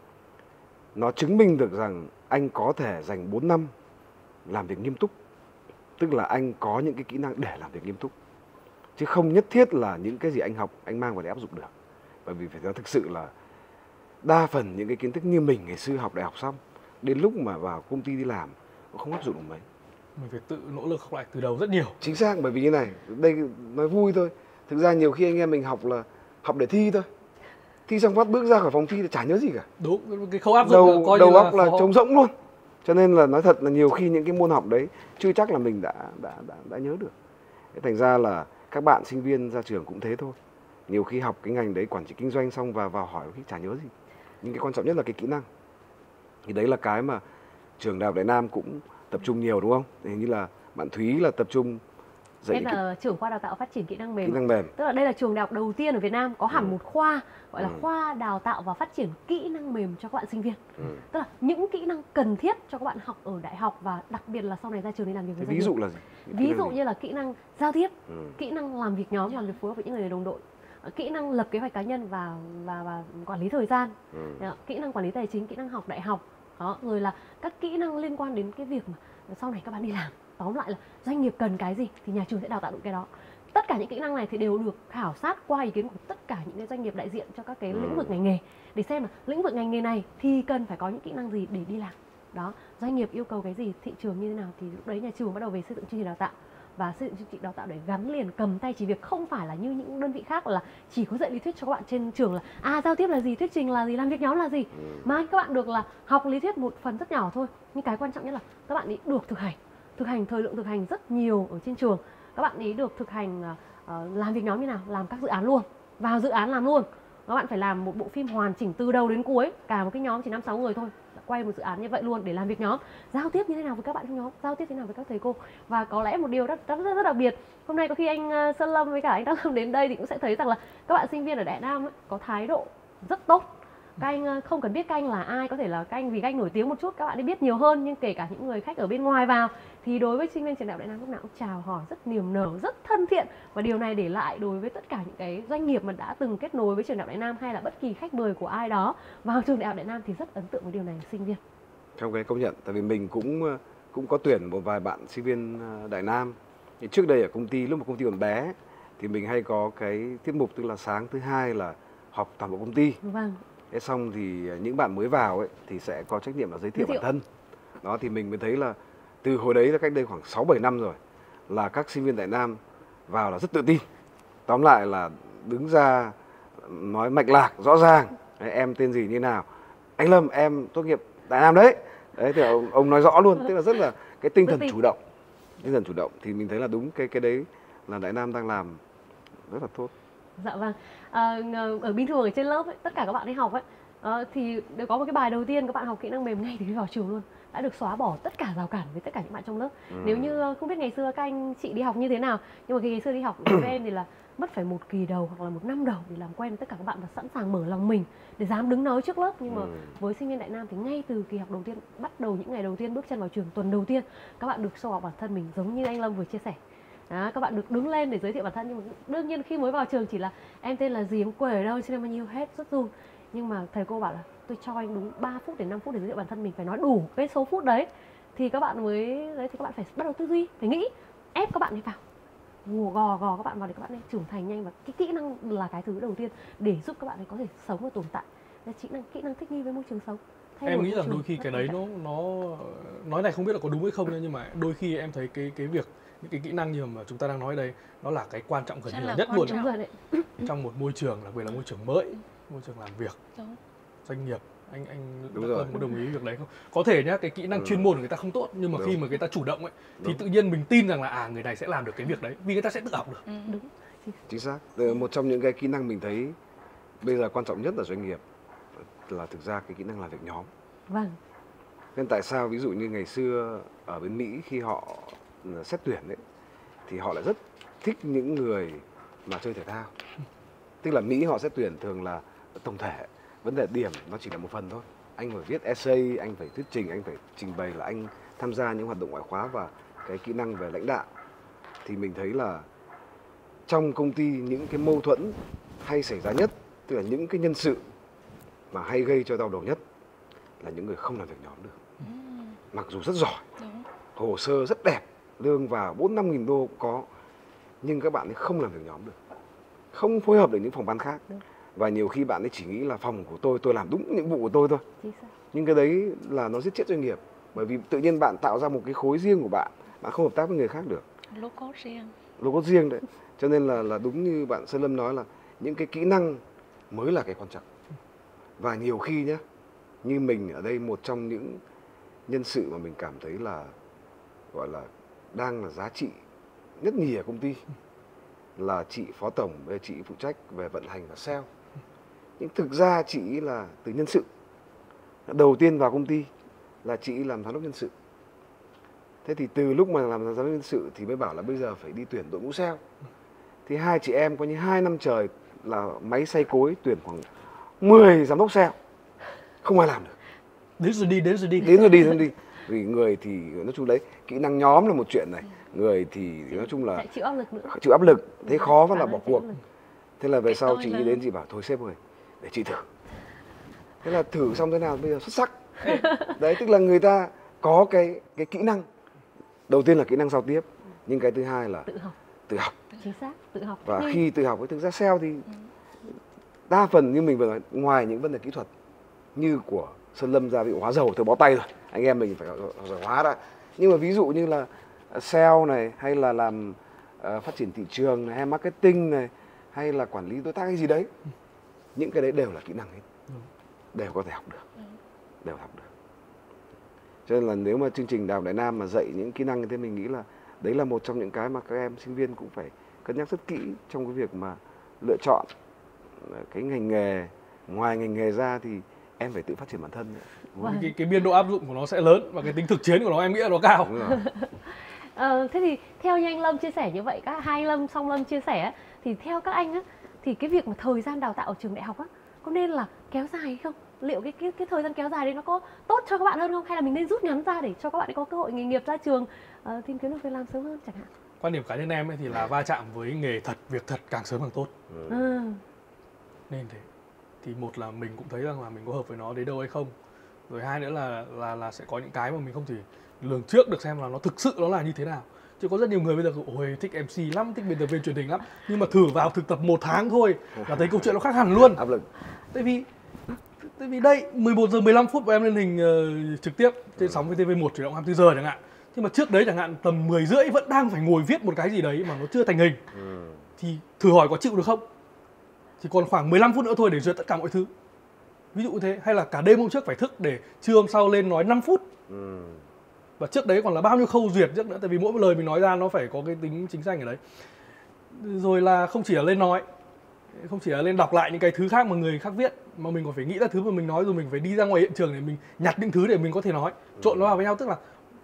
nó chứng minh được rằng anh có thể dành bốn năm làm việc nghiêm túc. Tức là anh có những cái kỹ năng để làm việc nghiêm túc, chứ không nhất thiết là những cái gì anh học anh mang vào để áp dụng được. Bởi vì phải nói thực sự là đa phần những cái kiến thức như mình ngày xưa học đại học xong, đến lúc mà vào công ty đi làm cũng không áp dụng được mấy. Mình phải tự nỗ lực học lại từ đầu rất nhiều. Chính xác, bởi vì như này, đây nói vui thôi. Thực ra nhiều khi anh em mình học là học để thi thôi. Thi xong phát bước ra khỏi phòng thi thì chả nhớ gì cả. Đúng, cái khâu áp dụng đầu, coi đầu như óc là, là trống rỗng luôn. Cho nên là nói thật là nhiều khi những cái môn học đấy chưa chắc là mình đã đã đã, đã nhớ được. Thế thành ra là các bạn sinh viên ra trường cũng thế thôi. Nhiều khi học cái ngành đấy quản trị kinh doanh xong và vào hỏi khi chả nhớ gì. Nhưng cái quan trọng nhất là cái kỹ năng. Thì đấy là cái mà trường Đại học Đại Nam cũng tập trung nhiều, đúng không? Thì như là bạn Thúy là tập trung dạy Em là trưởng khoa đào tạo phát triển kỹ năng mềm. Kỹ năng mềm. Tức là đây là trường đại học đầu tiên ở Việt Nam có hẳn ừ. một khoa gọi là ừ. khoa đào tạo và phát triển kỹ năng mềm cho các bạn sinh viên. Ừ. Tức là những kỹ năng cần thiết cho các bạn học ở đại học và đặc biệt là sau này ra trường đi làm việc với doanh nghiệp. Ví dụ là gì? Ví dụ như là kỹ năng giao tiếp, ừ. kỹ năng làm việc nhóm, làm việc phối hợp với những người đồng đội, kỹ năng lập kế hoạch cá nhân và và, và quản lý thời gian, ừ. kỹ năng quản lý tài chính, kỹ năng học đại học. Đó, rồi là các kỹ năng liên quan đến cái việc mà sau này các bạn đi làm. Tóm lại là doanh nghiệp cần cái gì thì nhà trường sẽ đào tạo được cái đó. Tất cả những kỹ năng này thì đều được khảo sát qua ý kiến của tất cả những cái doanh nghiệp đại diện cho các cái ừ. lĩnh vực ngành nghề, để xem là lĩnh vực ngành nghề này thì cần phải có những kỹ năng gì để đi làm. Đó, doanh nghiệp yêu cầu cái gì, thị trường như thế nào, thì lúc đấy nhà trường bắt đầu về xây dựng chương trình đào tạo và xây dựng chương trình đào tạo để gắn liền cầm tay chỉ việc, không phải là như những đơn vị khác là chỉ có dạy lý thuyết cho các bạn trên trường là à giao tiếp là gì, thuyết trình là gì, làm việc nhóm là gì, mà các bạn được là học lý thuyết một phần rất nhỏ thôi, nhưng cái quan trọng nhất là các bạn ấy được thực hành, thực hành thời lượng thực hành rất nhiều ở trên trường. Các bạn ấy được thực hành uh, làm việc nhóm như nào, làm các dự án luôn, vào dự án làm luôn. Các bạn phải làm một bộ phim hoàn chỉnh từ đầu đến cuối, cả một cái nhóm chỉ năm sáu người thôi, quay một dự án như vậy luôn để làm việc nhóm, giao tiếp như thế nào với các bạn trong nhóm, giao tiếp thế nào với các thầy cô. Và có lẽ một điều rất rất rất, rất đặc biệt, hôm nay có khi anh Sơn Lâm với cả anh Đăng Lâm đến đây thì cũng sẽ thấy rằng là các bạn sinh viên ở Đại Nam ấy, có thái độ rất tốt. Các anh không cần biết các anh là ai, có thể là các anh vì các anh nổi tiếng một chút các bạn đi biết nhiều hơn, nhưng kể cả những người khách ở bên ngoài vào thì đối với sinh viên trường đại học Đại Nam lúc nào cũng chào hỏi rất niềm nở, rất thân thiện. Và điều này để lại đối với tất cả những cái doanh nghiệp mà đã từng kết nối với trường đại học Đại Nam hay là bất kỳ khách mời của ai đó vào trường đại học Đại Nam thì rất ấn tượng với điều này của sinh viên. Trong cái công nhận, tại vì mình cũng cũng có tuyển một vài bạn sinh viên Đại Nam. Thì trước đây ở công ty, lúc mà công ty còn bé thì mình hay có cái tiết mục, tức là sáng thứ hai là họp toàn bộ công ty. Vâng. Thế xong thì những bạn mới vào ấy thì sẽ có trách nhiệm là giới thiệu bản thân. Đó thì mình mới thấy là từ hồi đấy là cách đây khoảng sáu bảy năm rồi, là các sinh viên Đại Nam vào là rất tự tin. Tóm lại là đứng ra nói mạch lạc rõ ràng, đấy, em tên gì như nào, anh Lâm em tốt nghiệp Đại Nam đấy. Đấy thì ông, ông nói rõ luôn, tức là rất là cái tinh thần chủ động. Tinh thần chủ động thì mình thấy là đúng cái cái đấy là Đại Nam đang làm rất là tốt. Dạ vâng. À, ở bình thường ở trên lớp ấy, tất cả các bạn đi học ấy à, thì đều có một cái bài đầu tiên các bạn học kỹ năng mềm ngay từ khi vào trường luôn, đã được xóa bỏ tất cả rào cản với tất cả những bạn trong lớp. Ừ. Nếu như không biết ngày xưa các anh chị đi học như thế nào, nhưng mà khi ngày xưa đi học với em thì là mất phải một kỳ đầu hoặc là một năm đầu để làm quen với tất cả các bạn và sẵn sàng mở lòng mình để dám đứng nói trước lớp. Nhưng mà ừ. với sinh viên Đại Nam thì ngay từ kỳ học đầu tiên, bắt đầu những ngày đầu tiên bước chân vào trường, tuần đầu tiên các bạn được show off bản thân mình giống như anh Lâm vừa chia sẻ. Đó, các bạn được đứng lên để giới thiệu bản thân, nhưng mà đương nhiên khi mới vào trường chỉ là em tên là gì, em quê ở đâu, sinh năm bao nhiêu, hết rất run. Nhưng mà thầy cô bảo là tôi cho anh đúng ba phút đến năm phút để giới thiệu bản thân mình, phải nói đủ cái số phút đấy thì các bạn mới đấy, thì các bạn phải bắt đầu tư duy, phải nghĩ, ép các bạn ấy vào, gò gò gò các bạn vào để các bạn ấy trưởng thành nhanh. Và cái kỹ năng là cái thứ đầu tiên để giúp các bạn ấy có thể sống và tồn tại, là kỹ năng kỹ năng thích nghi với môi trường sống. Em nghĩ rằng đôi khi cái đấy nó nó nói này không biết là có đúng hay không, nhưng mà đôi khi em thấy cái cái việc những cái kỹ năng như mà chúng ta đang nói đây nó là cái quan trọng gần như là nhất luôn trong một môi trường, là về là môi trường mới, môi trường làm việc, đúng. Doanh nghiệp. Anh anh Lâm có đồng ý việc đấy không? Có thể nhá, cái kỹ năng ừ. chuyên môn của người ta không tốt, nhưng mà đúng. khi mà người ta chủ động ấy đúng. thì tự nhiên mình tin rằng là à người này sẽ làm được cái việc đấy, vì người ta sẽ tự học được. Ừ. Đúng. Chính xác. Một trong những cái kỹ năng mình thấy bây giờ quan trọng nhất ở doanh nghiệp là thực ra cái kỹ năng làm việc nhóm. Vâng. Nên tại sao ví dụ như ngày xưa ở bên Mỹ khi họ xét tuyển ấy, thì họ lại rất thích những người mà chơi thể thao. Tức là Mỹ họ xét tuyển thường là tổng thể, vấn đề điểm nó chỉ là một phần thôi. Anh phải viết essay, anh phải thuyết trình, anh phải trình bày là anh tham gia những hoạt động ngoại khóa và cái kỹ năng về lãnh đạo. Thì mình thấy là trong công ty những cái mâu thuẫn hay xảy ra nhất, tức là những cái nhân sự mà hay gây cho đau đầu nhất là những người không làm việc nhóm được. Mặc dù rất giỏi, đúng. Hồ sơ rất đẹp, lương vào bốn năm nghìn đô cũng có, nhưng các bạn ấy không làm việc nhóm được, không phối hợp được những phòng ban khác. Đúng. Và nhiều khi bạn ấy chỉ nghĩ là phòng của tôi, tôi làm đúng nhiệm vụ của tôi thôi. Nhưng cái đấy là nó giết chết doanh nghiệp, bởi vì tự nhiên bạn tạo ra một cái khối riêng của bạn, bạn không hợp tác với người khác được. Lô cốt riêng. Lô cốt riêng đấy. Cho nên là là đúng như bạn Sơn Lâm nói là những cái kỹ năng mới là cái quan trọng. Và nhiều khi nhá, như mình ở đây một trong những nhân sự mà mình cảm thấy là gọi là đang là giá trị nhất nhì ở công ty là chị phó tổng, chị phụ trách về vận hành và sale. Nhưng thực ra chị là từ nhân sự. Đầu tiên vào công ty là chị làm giám đốc nhân sự. Thế thì từ lúc mà làm giám đốc nhân sự thì mới bảo là bây giờ phải đi tuyển đội ngũ sale. Thì hai chị em có như hai năm trời là máy xay cối tuyển khoảng mười giám đốc sale. Không ai làm được. Đến rồi đi, đến rồi đi. Đến rồi đi, đến rồi đi. Vì người thì nói chung đấy, kỹ năng nhóm là một chuyện này. Người thì nói chung là chịu áp lực nữa. Chịu áp lực, thế khó vẫn là bỏ cuộc. Thế là về sau chị đến chị bảo thôi sếp ơi, để chị thử. Thế là thử xong thế nào bây giờ xuất sắc. Đấy, tức là người ta có cái cái kỹ năng. Đầu tiên là kỹ năng giao tiếp, nhưng cái thứ hai là tự học. Tự học. Chính xác, tự học. Và khi tự học với thực ra sale thì đa phần như mình vừa nói, ngoài những vấn đề kỹ thuật như của Sơn Lâm ra, ví dụ hóa dầu tôi bó tay rồi, anh em mình phải giỏi hóa đã. Nhưng mà ví dụ như là sale này, hay là làm uh, phát triển thị trường này, hay marketing này, hay là quản lý đối tác hay gì đấy, những cái đấy đều là kỹ năng hết, đều có thể học được, đều học được. Cho nên là nếu mà chương trình Đại học Đại Nam mà dạy những kỹ năng như thế, mình nghĩ là đấy là một trong những cái mà các em sinh viên cũng phải cân nhắc rất kỹ trong cái việc mà lựa chọn cái ngành nghề. Ngoài ngành nghề ra thì em phải tự phát triển bản thân. Vâng. cái, cái biên độ áp dụng của nó sẽ lớn và cái tính thực chiến của nó em nghĩ là nó cao. Đúng rồi. Ờ, thế thì theo như anh Lâm chia sẻ như vậy, các hai anh Lâm, Song Lâm chia sẻ á, thì theo các anh á, thì cái việc mà thời gian đào tạo ở trường đại học á, có nên là kéo dài hay không? Liệu cái, cái cái thời gian kéo dài đấy nó có tốt cho các bạn hơn không? Hay là mình nên rút ngắn ra để cho các bạn có cơ hội nghề nghiệp ra trường, uh, tìm kiếm được việc làm sớm hơn chẳng hạn? Quan điểm cá nhân em ấy thì là va chạm với nghề thật, việc thật càng sớm càng tốt. Ừ. Ừ. Nên thế. Thì một là mình cũng thấy rằng là mình có hợp với nó đến đâu hay không. Rồi hai nữa là là là sẽ có những cái mà mình không thể lường trước được xem là nó thực sự nó là như thế nào. Chứ có rất nhiều người bây giờ ôi thích em xê lắm, thích biên tập viên truyền hình lắm, nhưng mà thử vào thực tập một tháng thôi là thấy câu chuyện nó khác hẳn luôn. Áp lực. Tại vì tại vì đây mười một giờ mười lăm phút của em lên hình uh, trực tiếp trên sóng vê tê vê một chuyển động hai mươi tư giờ chẳng hạn. Nhưng mà trước đấy chẳng hạn tầm mười rưỡi vẫn đang phải ngồi viết một cái gì đấy mà nó chưa thành hình. Ừ. Thì thử hỏi có chịu được không? Chỉ còn khoảng mười lăm phút nữa thôi để duyệt tất cả mọi thứ. Ví dụ như thế, hay là cả đêm hôm trước phải thức để trưa hôm sau lên nói năm phút. Ừ. Và trước đấy còn là bao nhiêu khâu duyệt trước nữa, tại vì mỗi một lời mình nói ra nó phải có cái tính chính danh ở đấy. Rồi là không chỉ là lên nói, không chỉ là lên đọc lại những cái thứ khác mà người khác viết, mà mình còn phải nghĩ ra thứ mà mình nói, rồi mình phải đi ra ngoài hiện trường để mình nhặt những thứ để mình có thể nói, trộn nó vào với nhau. Tức là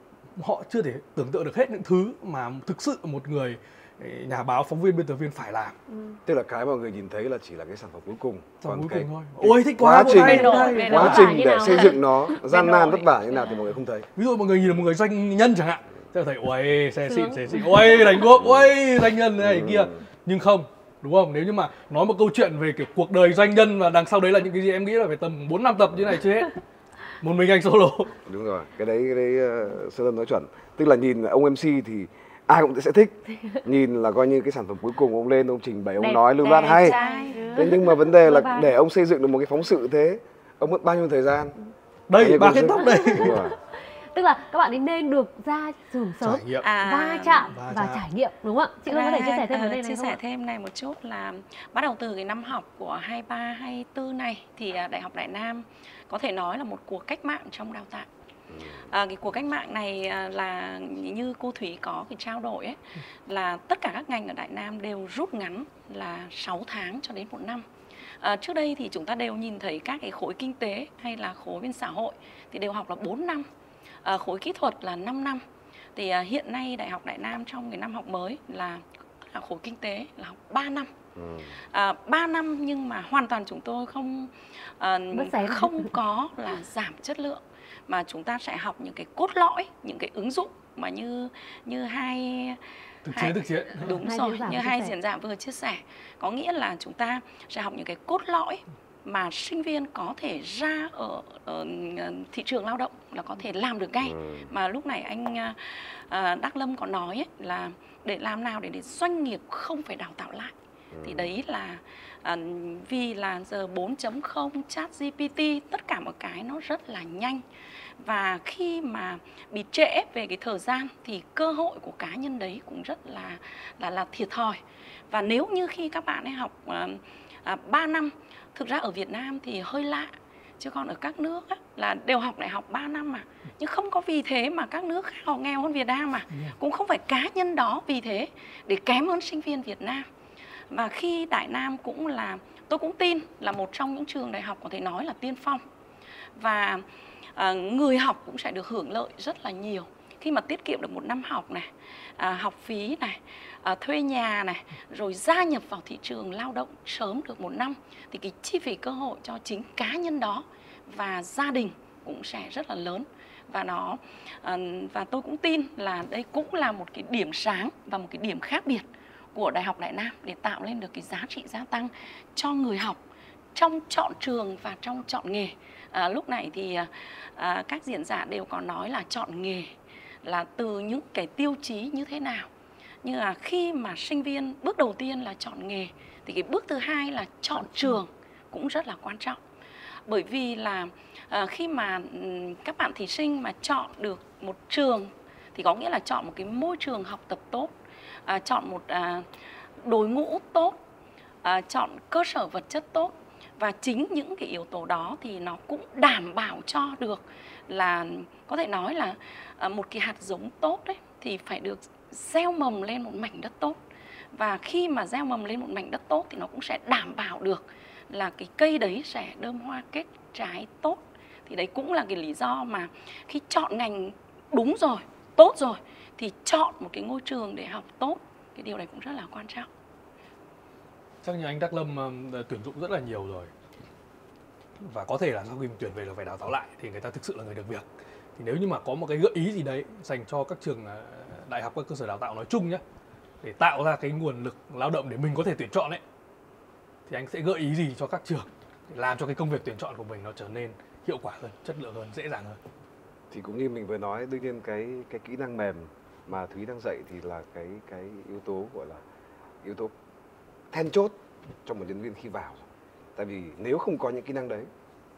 họ chưa thể tưởng tượng được hết những thứ mà thực sự một người nhà báo, phóng viên, biên tập viên phải làm. Ừ. Tức là cái mà người nhìn thấy là chỉ là cái sản phẩm cuối cùng. Còn cuối cái, cùng thôi. cái Ôi thích quá, quá trình, hay, nổi, hay. về quá vất vả trình như để nào xây hả? dựng nó gian Về nan nổi. vất vả như nào thì mọi người không thấy. Ví dụ mọi người nhìn là một người doanh nhân chẳng hạn, sẽ thấy ôi xe xịn, xe xịn, ôi đánh quốc, ôi doanh nhân này Ừ. kia. Nhưng không, đúng không? Nếu như mà nói một câu chuyện về kiểu cuộc đời doanh nhân và đằng sau đấy là những cái gì, em nghĩ là phải tầm bốn năm tập như này chưa hết. Một mình anh solo. Đúng rồi, cái đấy cái đấy uh, Sơn Lâm nói chuẩn. Tức là nhìn ông em xê thì ai cũng sẽ thích. Nhìn là coi như cái sản phẩm cuối cùng ông lên, ông trình bày, ông Đẹp, nói lưu đẹp loát hay. trai. Thế nhưng mà vấn đề là Vâng. để ông xây dựng được một cái phóng sự thế, ông mất bao nhiêu thời gian? Đây, Bao nhiêu ba công cái sức? tóc đây. Đúng rồi. Tức là các bạn ấy nên được ra trường sớm, Trải nghiệm. À, va chạm va và chạm. trải nghiệm, đúng không ạ? Chị Hương có thể chia sẻ thêm Ờ, vấn đề này chia không sẻ ạ? thêm này một chút là bắt đầu từ cái năm học của hai ba hai tư này thì à, Đại học Đại Nam có thể nói là một cuộc cách mạng trong đào tạo. À, cái cuộc cách mạng này à, là như cô Thúy có cái trao đổi ấy, là tất cả các ngành ở Đại Nam đều rút ngắn là sáu tháng cho đến một năm. À, trước đây thì chúng ta đều nhìn thấy các cái khối kinh tế hay là khối bên xã hội thì đều học là bốn năm, à, khối kỹ thuật là năm năm. Thì à, hiện nay Đại học Đại Nam trong cái năm học mới là, là khối kinh tế là học ba năm. Ừ. À, ba năm nhưng mà hoàn toàn chúng tôi không à, không có là giảm chất lượng, mà chúng ta sẽ học những cái cốt lõi, những cái ứng dụng mà như như hai Thực hai- chế, thực chế. đúng Hai rồi, diễn giả như vừa hai chia sẻ. diễn giả vừa chia sẻ, có nghĩa là chúng ta sẽ học những cái cốt lõi mà sinh viên có thể ra ở, ở thị trường lao động là có thể làm được ngay. Ừ. Mà lúc này anh à, Đắc Lâm có nói ấy, là để làm nào để, để doanh nghiệp không phải đào tạo lại. Thì đấy là à, vì là giờ bốn chấm không, chat giê pê tê, tất cả mọi cái nó rất là nhanh. Và khi mà bị trễ về cái thời gian thì cơ hội của cá nhân đấy cũng rất là là là thiệt thòi. Và nếu như khi các bạn ấy học à, à, ba năm, thực ra ở Việt Nam thì hơi lạ, chứ còn ở các nước á, là đều học đại học ba năm mà. Nhưng không có vì thế mà các nước khác họ nghèo hơn Việt Nam mà. Cũng không phải cá nhân đó vì thế để kém hơn sinh viên Việt Nam. Và khi Đại Nam cũng là, tôi cũng tin là một trong những trường đại học có thể nói là tiên phong. Và à, người học cũng sẽ được hưởng lợi rất là nhiều khi mà tiết kiệm được một năm học này, à, học phí này, à, thuê nhà này, rồi gia nhập vào thị trường lao động sớm được một năm. Thì cái chi phí cơ hội cho chính cá nhân đó và gia đình cũng sẽ rất là lớn. Và nó à, và tôi cũng tin là đây cũng là một cái điểm sáng và một cái điểm khác biệt của Đại học Đại Nam để tạo lên được cái giá trị gia tăng cho người học trong chọn trường và trong chọn nghề. À, lúc này thì à, các diễn giả đều có nói là chọn nghề là từ những cái tiêu chí như thế nào. Như là khi mà sinh viên bước đầu tiên là chọn nghề thì cái bước thứ hai là chọn trường cũng rất là quan trọng. Bởi vì là à, khi mà các bạn thí sinh mà chọn được một trường thì có nghĩa là chọn một cái môi trường học tập tốt, à, chọn một à, đội ngũ tốt, à, chọn cơ sở vật chất tốt. Và chính những cái yếu tố đó thì nó cũng đảm bảo cho được là có thể nói là à, một cái hạt giống tốt đấy thì phải được gieo mầm lên một mảnh đất tốt. Và khi mà gieo mầm lên một mảnh đất tốt thì nó cũng sẽ đảm bảo được là cái cây đấy sẽ đơm hoa kết trái tốt. Thì đấy cũng là cái lý do mà khi chọn ngành đúng rồi, tốt rồi, thì chọn một cái ngôi trường để học tốt. Cái điều này cũng rất là quan trọng. Chắc như anh Đắc Lâm uh, tuyển dụng rất là nhiều rồi. Và có thể là sau khi mình tuyển về là phải đào tạo lại thì người ta thực sự là người được việc. Thì nếu như mà có một cái gợi ý gì đấy dành cho các trường uh, đại học, các cơ sở đào tạo nói chung nhé, để tạo ra cái nguồn lực lao động để mình có thể tuyển chọn ấy, thì anh sẽ gợi ý gì cho các trường để làm cho cái công việc tuyển chọn của mình nó trở nên hiệu quả hơn, chất lượng hơn, dễ dàng hơn? Thì cũng như mình vừa nói, đương nhiên cái cái kỹ năng mềm mà Thúy đang dạy thì là cái cái yếu tố gọi là yếu tố then chốt cho một nhân viên khi vào. Tại vì nếu không có những kỹ năng đấy,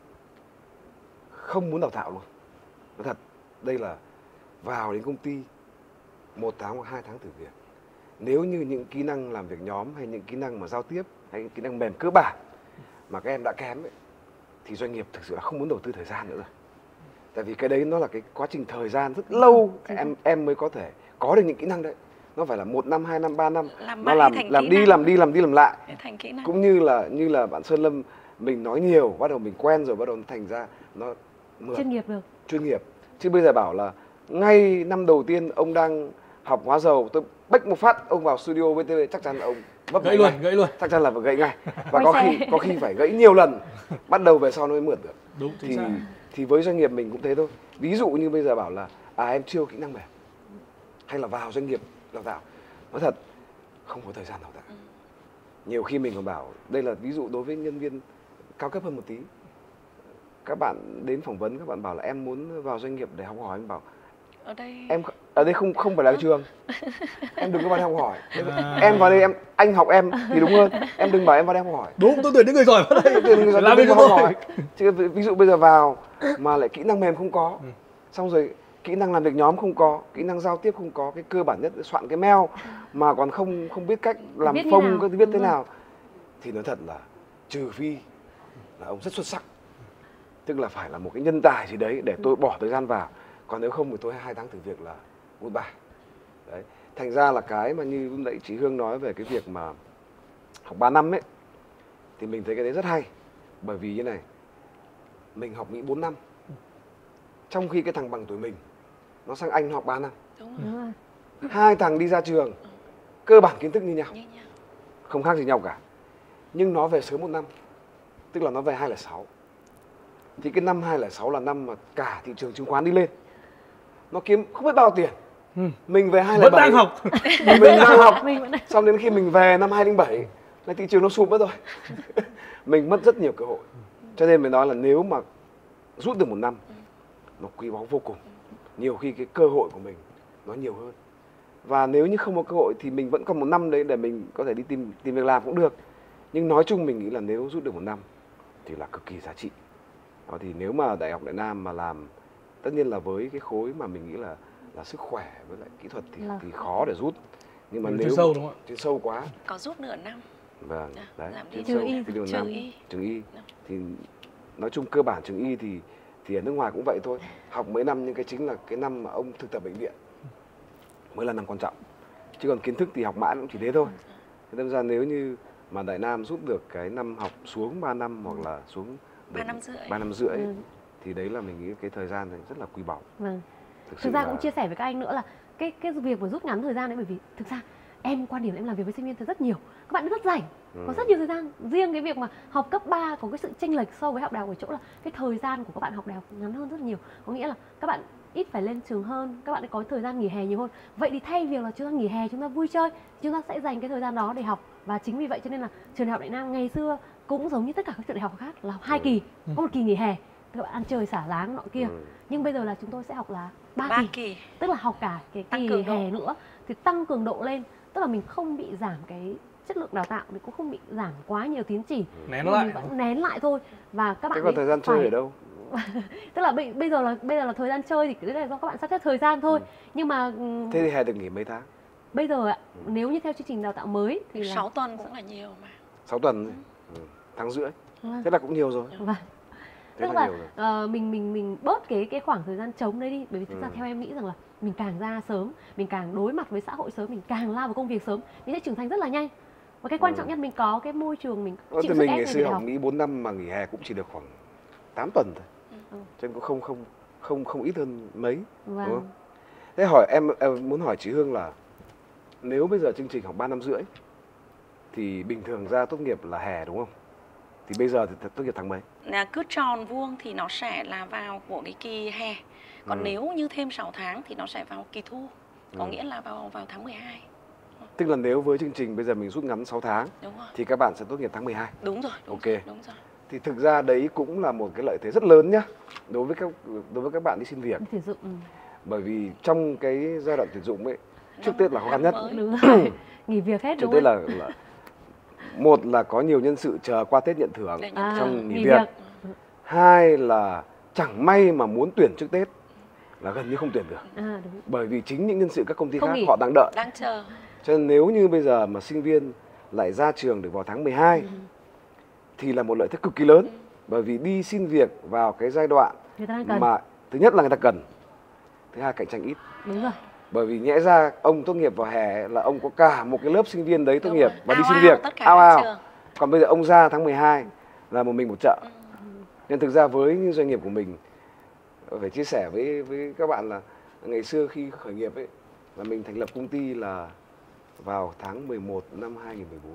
không muốn đào tạo luôn. Nói thật, đây là vào đến công ty một tháng hoặc hai tháng thử việc. Nếu như những kỹ năng làm việc nhóm hay những kỹ năng mà giao tiếp hay những kỹ năng mềm cơ bản mà các em đã kém ấy, thì doanh nghiệp thực sự là không muốn đầu tư thời gian nữa rồi. Tại vì cái đấy nó là cái quá trình thời gian rất lâu em em mới có thể có được những kỹ năng đấy. Nó phải là một năm, hai năm, ba năm. Làm nó làm làm đi, làm đi, làm đi, làm lại. Thành kỹ năng. Cũng như là như là bạn Sơn Lâm, mình nói nhiều, bắt đầu mình quen rồi, bắt đầu nó thành ra nó mượt, chuyên nghiệp được. Chuyên nghiệp. Chứ bây giờ bảo là ngay năm đầu tiên ông đang học hóa dầu, tôi bách một phát ông vào studio vê tê vê, chắc chắn là ông vấp gãy luôn, gãy luôn. Chắc chắn là phải gãy ngay. Và có khi có khi phải gãy nhiều lần, bắt đầu về sau nó mới mượt được. Đúng, thì thì với doanh nghiệp mình cũng thế thôi. Ví dụ như bây giờ bảo là à em chưa kỹ năng mềm, hay là vào doanh nghiệp đào tạo, nói thật không có thời gian đào tạo. Nhiều khi mình còn bảo, đây là ví dụ đối với nhân viên cao cấp hơn một tí, các bạn đến phỏng vấn, các bạn bảo là em muốn vào doanh nghiệp để học hỏi, anh bảo ở đây em ở đây không không phải là trường, em đừng có vào đây học hỏi. À. Em vào đây em anh học em thì đúng hơn, em đừng bảo em vào đây học hỏi. Đúng, tôi tuyển những người giỏi vào đây, tuyển người giỏi làm việc học hỏi. Chứ ví dụ bây giờ vào mà lại kỹ năng mềm không có, ừ. xong rồi kỹ năng làm việc nhóm không có, kỹ năng giao tiếp không có, cái cơ bản nhất soạn cái mail mà còn không không biết cách làm viết phông, cái viết thế nào, thì nói thật là trừ phi là ông rất xuất sắc, tức là phải là một cái nhân tài gì đấy để tôi bỏ thời gian vào. Còn nếu không thì tôi hai tháng thử việc là goodbye. Đấy. Thành ra là cái mà như lúc nãy chị Hương nói về cái việc mà học ba năm ấy, thì mình thấy cái đấy rất hay. Bởi vì như này, mình học Mỹ bốn năm, trong khi cái thằng bằng tuổi mình nó sang Anh nó học ba năm. Đúng rồi. Hai thằng đi ra trường, cơ bản kiến thức như nhau, như nhau, không khác gì nhau cả. Nhưng nó về sớm một năm, tức là nó về hai không không sáu. Thì cái năm hai không không sáu là năm mà cả thị trường chứng khoán đi lên, nó kiếm không biết bao tiền. Ừ. Mình về hai không không bảy vẫn đang học, mình đang học, xong đến khi mình về năm hai không không bảy là thị trường nó sụp mất rồi. Mình mất rất nhiều cơ hội. Cho nên mình nói là nếu mà rút được một năm, nó quý báu vô cùng. Nhiều khi cái cơ hội của mình nó nhiều hơn. Và nếu như không có cơ hội thì mình vẫn còn một năm đấy để mình có thể đi tìm tìm việc làm cũng được. Nhưng nói chung mình nghĩ là nếu rút được một năm thì là cực kỳ giá trị. Đó, thì nếu mà Đại học Đại Nam mà làm, tất nhiên là với cái khối mà mình nghĩ là là sức khỏe với lại kỹ thuật thì, thì khó để rút. Nhưng mà ừ, nếu sâu đúng không ạ? Chứ sâu quá. Có rút nửa năm. Vâng, à, đấy. Trường y. Trường y. Trường y. Thì nói chung cơ bản trường y thì thì ở nước ngoài cũng vậy thôi. Học mấy năm nhưng cái chính là cái năm mà ông thực tập bệnh viện mới là năm quan trọng. Chứ còn kiến thức thì học mãi cũng chỉ thế thôi. Thế nên ra nếu như mà Đại Nam rút được cái năm học xuống ba năm hoặc là xuống ba năm rưỡi, ba năm rưỡi ừ. thì đấy là mình nghĩ cái thời gian này rất là quý báu. Vâng. Thực, thực ra là... cũng chia sẻ với các anh nữa là cái cái việc mà rút ngắn thời gian đấy, bởi vì thực ra em quan điểm em làm việc với sinh viên thì rất nhiều, các bạn rất rảnh, ừ. có rất nhiều thời gian. Riêng cái việc mà học cấp ba có cái sự chênh lệch so với học đại học ở chỗ là cái thời gian của các bạn học đại học ngắn hơn rất nhiều, có nghĩa là các bạn ít phải lên trường hơn, các bạn có thời gian nghỉ hè nhiều hơn. Vậy thì thay việc là chúng ta nghỉ hè chúng ta vui chơi, chúng ta sẽ dành cái thời gian đó để học. Và chính vì vậy cho nên là trường đại học Đại Nam ngày xưa cũng giống như tất cả các trường đại học khác là học hai kỳ, ừ. có một kỳ nghỉ hè các bạn ăn chơi xả láng nọ kia, ừ. nhưng bây giờ là chúng tôi sẽ học là ba kỳ. kỳ tức là học cả cái kỳ hè nữa thì tăng cường độ lên, tức là mình không bị giảm cái chất lượng đào tạo, mình cũng không bị giảm quá nhiều tín chỉ, nén lại, mình vẫn nén lại thôi. Và các bạn thế còn thời gian chơi phải... ở đâu? Tức là bây, bây giờ là bây giờ là thời gian chơi thì cái đấy là do các bạn sắp xếp thời gian thôi, ừ. nhưng mà thế thì hè được nghỉ mấy tháng? Bây giờ ạ, ừ. nếu như theo chương trình đào tạo mới thì sáu là... tuần rất là nhiều mà. sáu tuần, ừ. Ừ. tháng rưỡi, vâng. thế là cũng nhiều rồi. Vâng. Tức là, là uh, mình mình mình bớt cái cái khoảng thời gian trống đấy đi, bởi vì thực ừ. ra theo em nghĩ rằng là mình càng ra sớm, mình càng đối mặt với xã hội sớm, mình càng lao vào công việc sớm, mình sẽ trưởng thành rất là nhanh. Và cái quan Ừ. trọng nhất mình có cái môi trường mình Ờ, chịu thì sức mình ép ngày để xưa đi học học. Mỹ bốn năm mà nghỉ hè cũng chỉ được khoảng tám tuần thôi. Ừ. Cho nên cũng không không không không ít hơn mấy. Đúng Vâng. không? Thế hỏi em, em muốn hỏi chị Hương là nếu bây giờ chương trình học ba năm rưỡi thì bình thường ra tốt nghiệp là hè đúng không? Thì bây giờ thì tốt nghiệp tháng mấy? Là cứ tròn vuông thì nó sẽ là vào của cái kỳ hè. Còn Ừ. nếu như thêm sáu tháng thì nó sẽ vào kỳ thu. Có Ừ. nghĩa là vào vào tháng mười hai. Tức là nếu với chương trình bây giờ mình rút ngắn sáu tháng Đúng rồi. thì các bạn sẽ tốt nghiệp tháng mười hai. Đúng rồi, đúng Ok. rồi, đúng rồi. Thì thực ra đấy cũng là một cái lợi thế rất lớn nhá đối với các đối với các bạn đi xin việc. Đi tuyển dụng. Ừ. Bởi vì trong cái giai đoạn tuyển dụng ấy, trước Năm- Tết là khó khăn năm nhất. mới. Đúng rồi. Nghỉ việc hết Trước đúng Tết không? là, là một là có nhiều nhân sự chờ qua Tết nhận thưởng Để nhận À, xong nghỉ nghỉ việc. việc. Hai là chẳng may mà muốn tuyển trước Tết là gần như không tuyển được. À, đúng. Bởi vì chính những nhân sự các công ty Không khác nghỉ. họ đang đợi. Đang chờ. Cho nên nếu như bây giờ mà sinh viên lại ra trường được vào tháng mười hai Ừ. thì là một lợi thế cực kỳ lớn. Bởi vì đi xin việc vào cái giai đoạn Người ta đang cần. mà thứ nhất là người ta cần, thứ hai cạnh tranh ít. Đúng rồi. Bởi vì nhẽ ra ông tốt nghiệp vào hè là ông có cả một cái lớp sinh viên đấy tốt Đúng nghiệp rồi. và đi Ao xin ao việc tất cả ao các ao. trường. Còn bây giờ ông ra tháng mười hai là một mình một chợ. Nên thực ra với những doanh nghiệp của mình phải chia sẻ với với các bạn là ngày xưa khi khởi nghiệp ấy là mình thành lập công ty là vào tháng mười một năm hai nghìn mười bốn.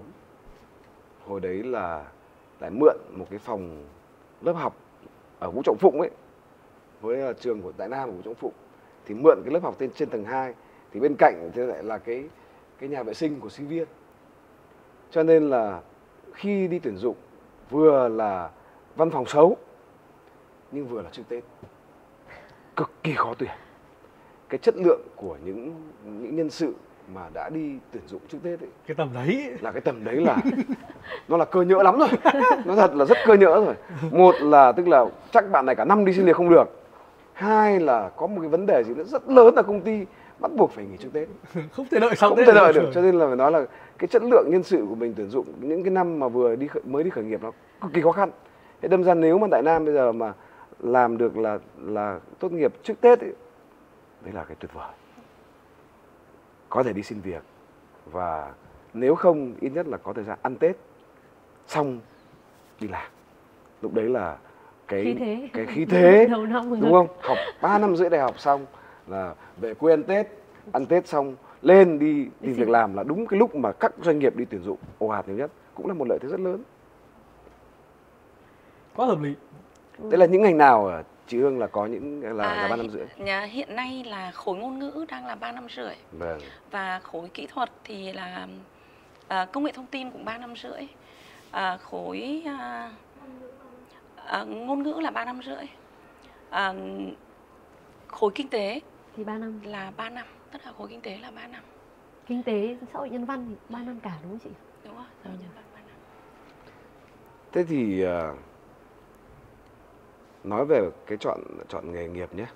Hồi đấy là lại mượn một cái phòng lớp học ở Vũ Trọng Phụng ấy, với là trường của Đại Nam của Vũ Trọng Phụng, thì mượn cái lớp học trên trên tầng hai, thì bên cạnh thì lại là cái cái nhà vệ sinh của sinh viên. Cho nên là khi đi tuyển dụng vừa là văn phòng xấu nhưng vừa là trước Tết, cực kỳ khó tuyển. Cái chất lượng của những những nhân sự mà đã đi tuyển dụng trước Tết ấy, Cái tầm đấy là cái tầm đấy là nó là cơ nhỡ lắm rồi. Nó thật là rất cơ nhỡ rồi. Một là tức là chắc bạn này cả năm đi xin việc không được. Hai là có một cái vấn đề gì nó rất lớn là công ty bắt buộc phải nghỉ trước Tết. không thể đợi sau Không Tết thể đợi được. rồi. Cho nên là phải nói là cái chất lượng nhân sự của mình tuyển dụng những cái năm mà vừa đi khởi, mới đi khởi nghiệp nó cực kỳ khó khăn. Thế đâm ra nếu mà Đại Nam bây giờ mà làm được là là tốt nghiệp trước Tết ấy, đấy là cái tuyệt vời. Có thể đi xin việc và nếu không ít nhất là có thời gian ăn Tết xong đi làm. Lúc đấy là cái Khí thế. cái khí thế Đầu năm đúng không? Học ba năm rưỡi đại học xong là về quê ăn Tết, ăn Tết xong lên đi tìm việc làm là đúng cái lúc mà các doanh nghiệp đi tuyển dụng ồ ạt nhiều nhất, cũng là một lợi thế rất lớn. Quá hợp lý. Thế là những ngành nào chị Hương là có những là, là À, ba năm rưỡi? nhà- hiện nay là khối ngôn ngữ đang là ba năm rưỡi. Vâng. Và khối kỹ thuật thì là à, công nghệ thông tin cũng ba năm rưỡi. À, khối à, à, ngôn ngữ là ba năm rưỡi. À, khối kinh tế Thì ba năm. là ba năm. Tất cả khối kinh tế là ba năm. Kinh tế, xã hội nhân văn thì ba năm cả đúng không chị? Đúng rồi, xã hội nhân văn ba năm. Thế thì à, nói về cái chọn chọn nghề nghiệp nhé.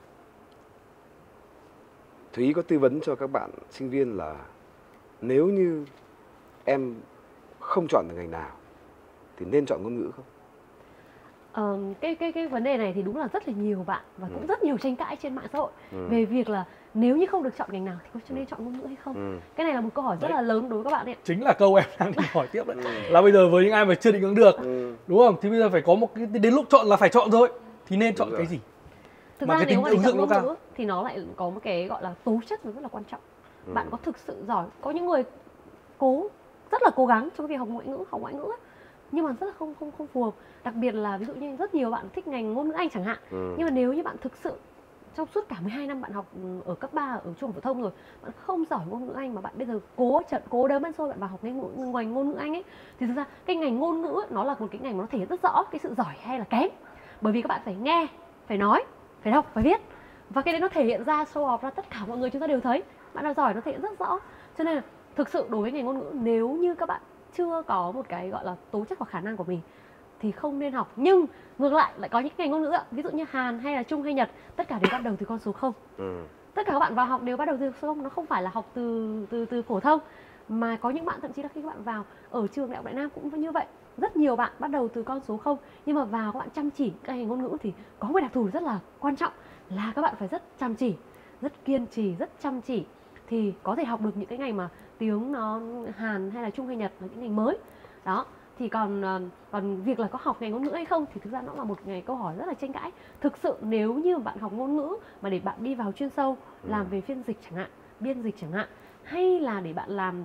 Thúy có tư vấn cho các bạn sinh viên là nếu như em không chọn được ngành nào thì nên chọn ngôn ngữ không? Ờ, cái cái cái vấn đề này thì đúng là rất là nhiều bạn và cũng Ừ. rất nhiều tranh cãi trên mạng xã hội Ừ. về việc là nếu như không được chọn ngành nào thì có nên chọn ngôn ngữ hay không. Ừ. Cái này là một câu hỏi rất Đấy. là lớn đối với các bạn ấy. Chính là câu em đang định hỏi tiếp đấy. Ừ. Là bây giờ với những ai mà chưa định hướng được, Ừ. đúng không? Thì bây giờ phải có một cái đến lúc chọn là phải chọn rồi. Thì nên Đúng chọn rồi. cái gì? Thực Mà ra cái nếu tính mà ứng đi dụng chọn nó ngôn cao. ngữ thì nó lại có một cái gọi là tố chất rất là quan trọng. Ừ. Bạn có thực sự giỏi, có những người cố rất là cố gắng trong việc học ngoại ngữ, học ngoại ngữ ấy, nhưng mà rất là không không không phù hợp. Đặc biệt là ví dụ như rất nhiều bạn thích ngành ngôn ngữ Anh chẳng hạn. Ừ. Nhưng mà nếu như bạn thực sự trong suốt cả mười hai năm bạn học ở cấp ba ở trung học phổ thông rồi, bạn không giỏi ngôn ngữ Anh mà bạn bây giờ cố trận cố đớm ăn xôi bạn vào học ngành ngôn ngành ngôn ngữ Anh ấy, thì thực ra cái ngành ngôn ngữ ấy, nó là một cái ngành mà nó thể hiện rất rõ cái sự giỏi hay là kém. Bởi vì các bạn phải nghe, phải nói, phải đọc, phải viết. Và cái đấy nó thể hiện ra, show off ra tất cả mọi người chúng ta đều thấy. Bạn nào giỏi nó thể hiện rất rõ. Cho nên là thực sự đối với ngành ngôn ngữ, nếu như các bạn chưa có một cái gọi là tố chất và khả năng của mình thì không nên học. Nhưng ngược lại lại có những ngành ngôn ngữ, ví dụ như Hàn hay là Trung hay Nhật, tất cả đều bắt đầu từ con số không. Ừ. Tất cả các bạn vào học đều bắt đầu từ số không, nó không phải là học từ từ từ phổ thông, mà có những bạn thậm chí là khi các bạn vào ở trường đại học Đại Nam cũng như vậy. Rất nhiều bạn bắt đầu từ con số không, nhưng mà vào các bạn chăm chỉ các ngành ngôn ngữ thì có một đặc thù rất là quan trọng là các bạn phải rất chăm chỉ, rất kiên trì, rất chăm chỉ thì có thể học được những cái ngành mà tiếng nó Hàn hay là Trung hay Nhật là những ngành mới. Đó. Thì còn còn việc là có học ngành ngôn ngữ hay không thì thực ra nó là một ngày câu hỏi rất là tranh cãi. Thực sự nếu như bạn học ngôn ngữ mà để bạn đi vào chuyên sâu, làm về phiên dịch chẳng hạn, biên dịch chẳng hạn, hay là để bạn làm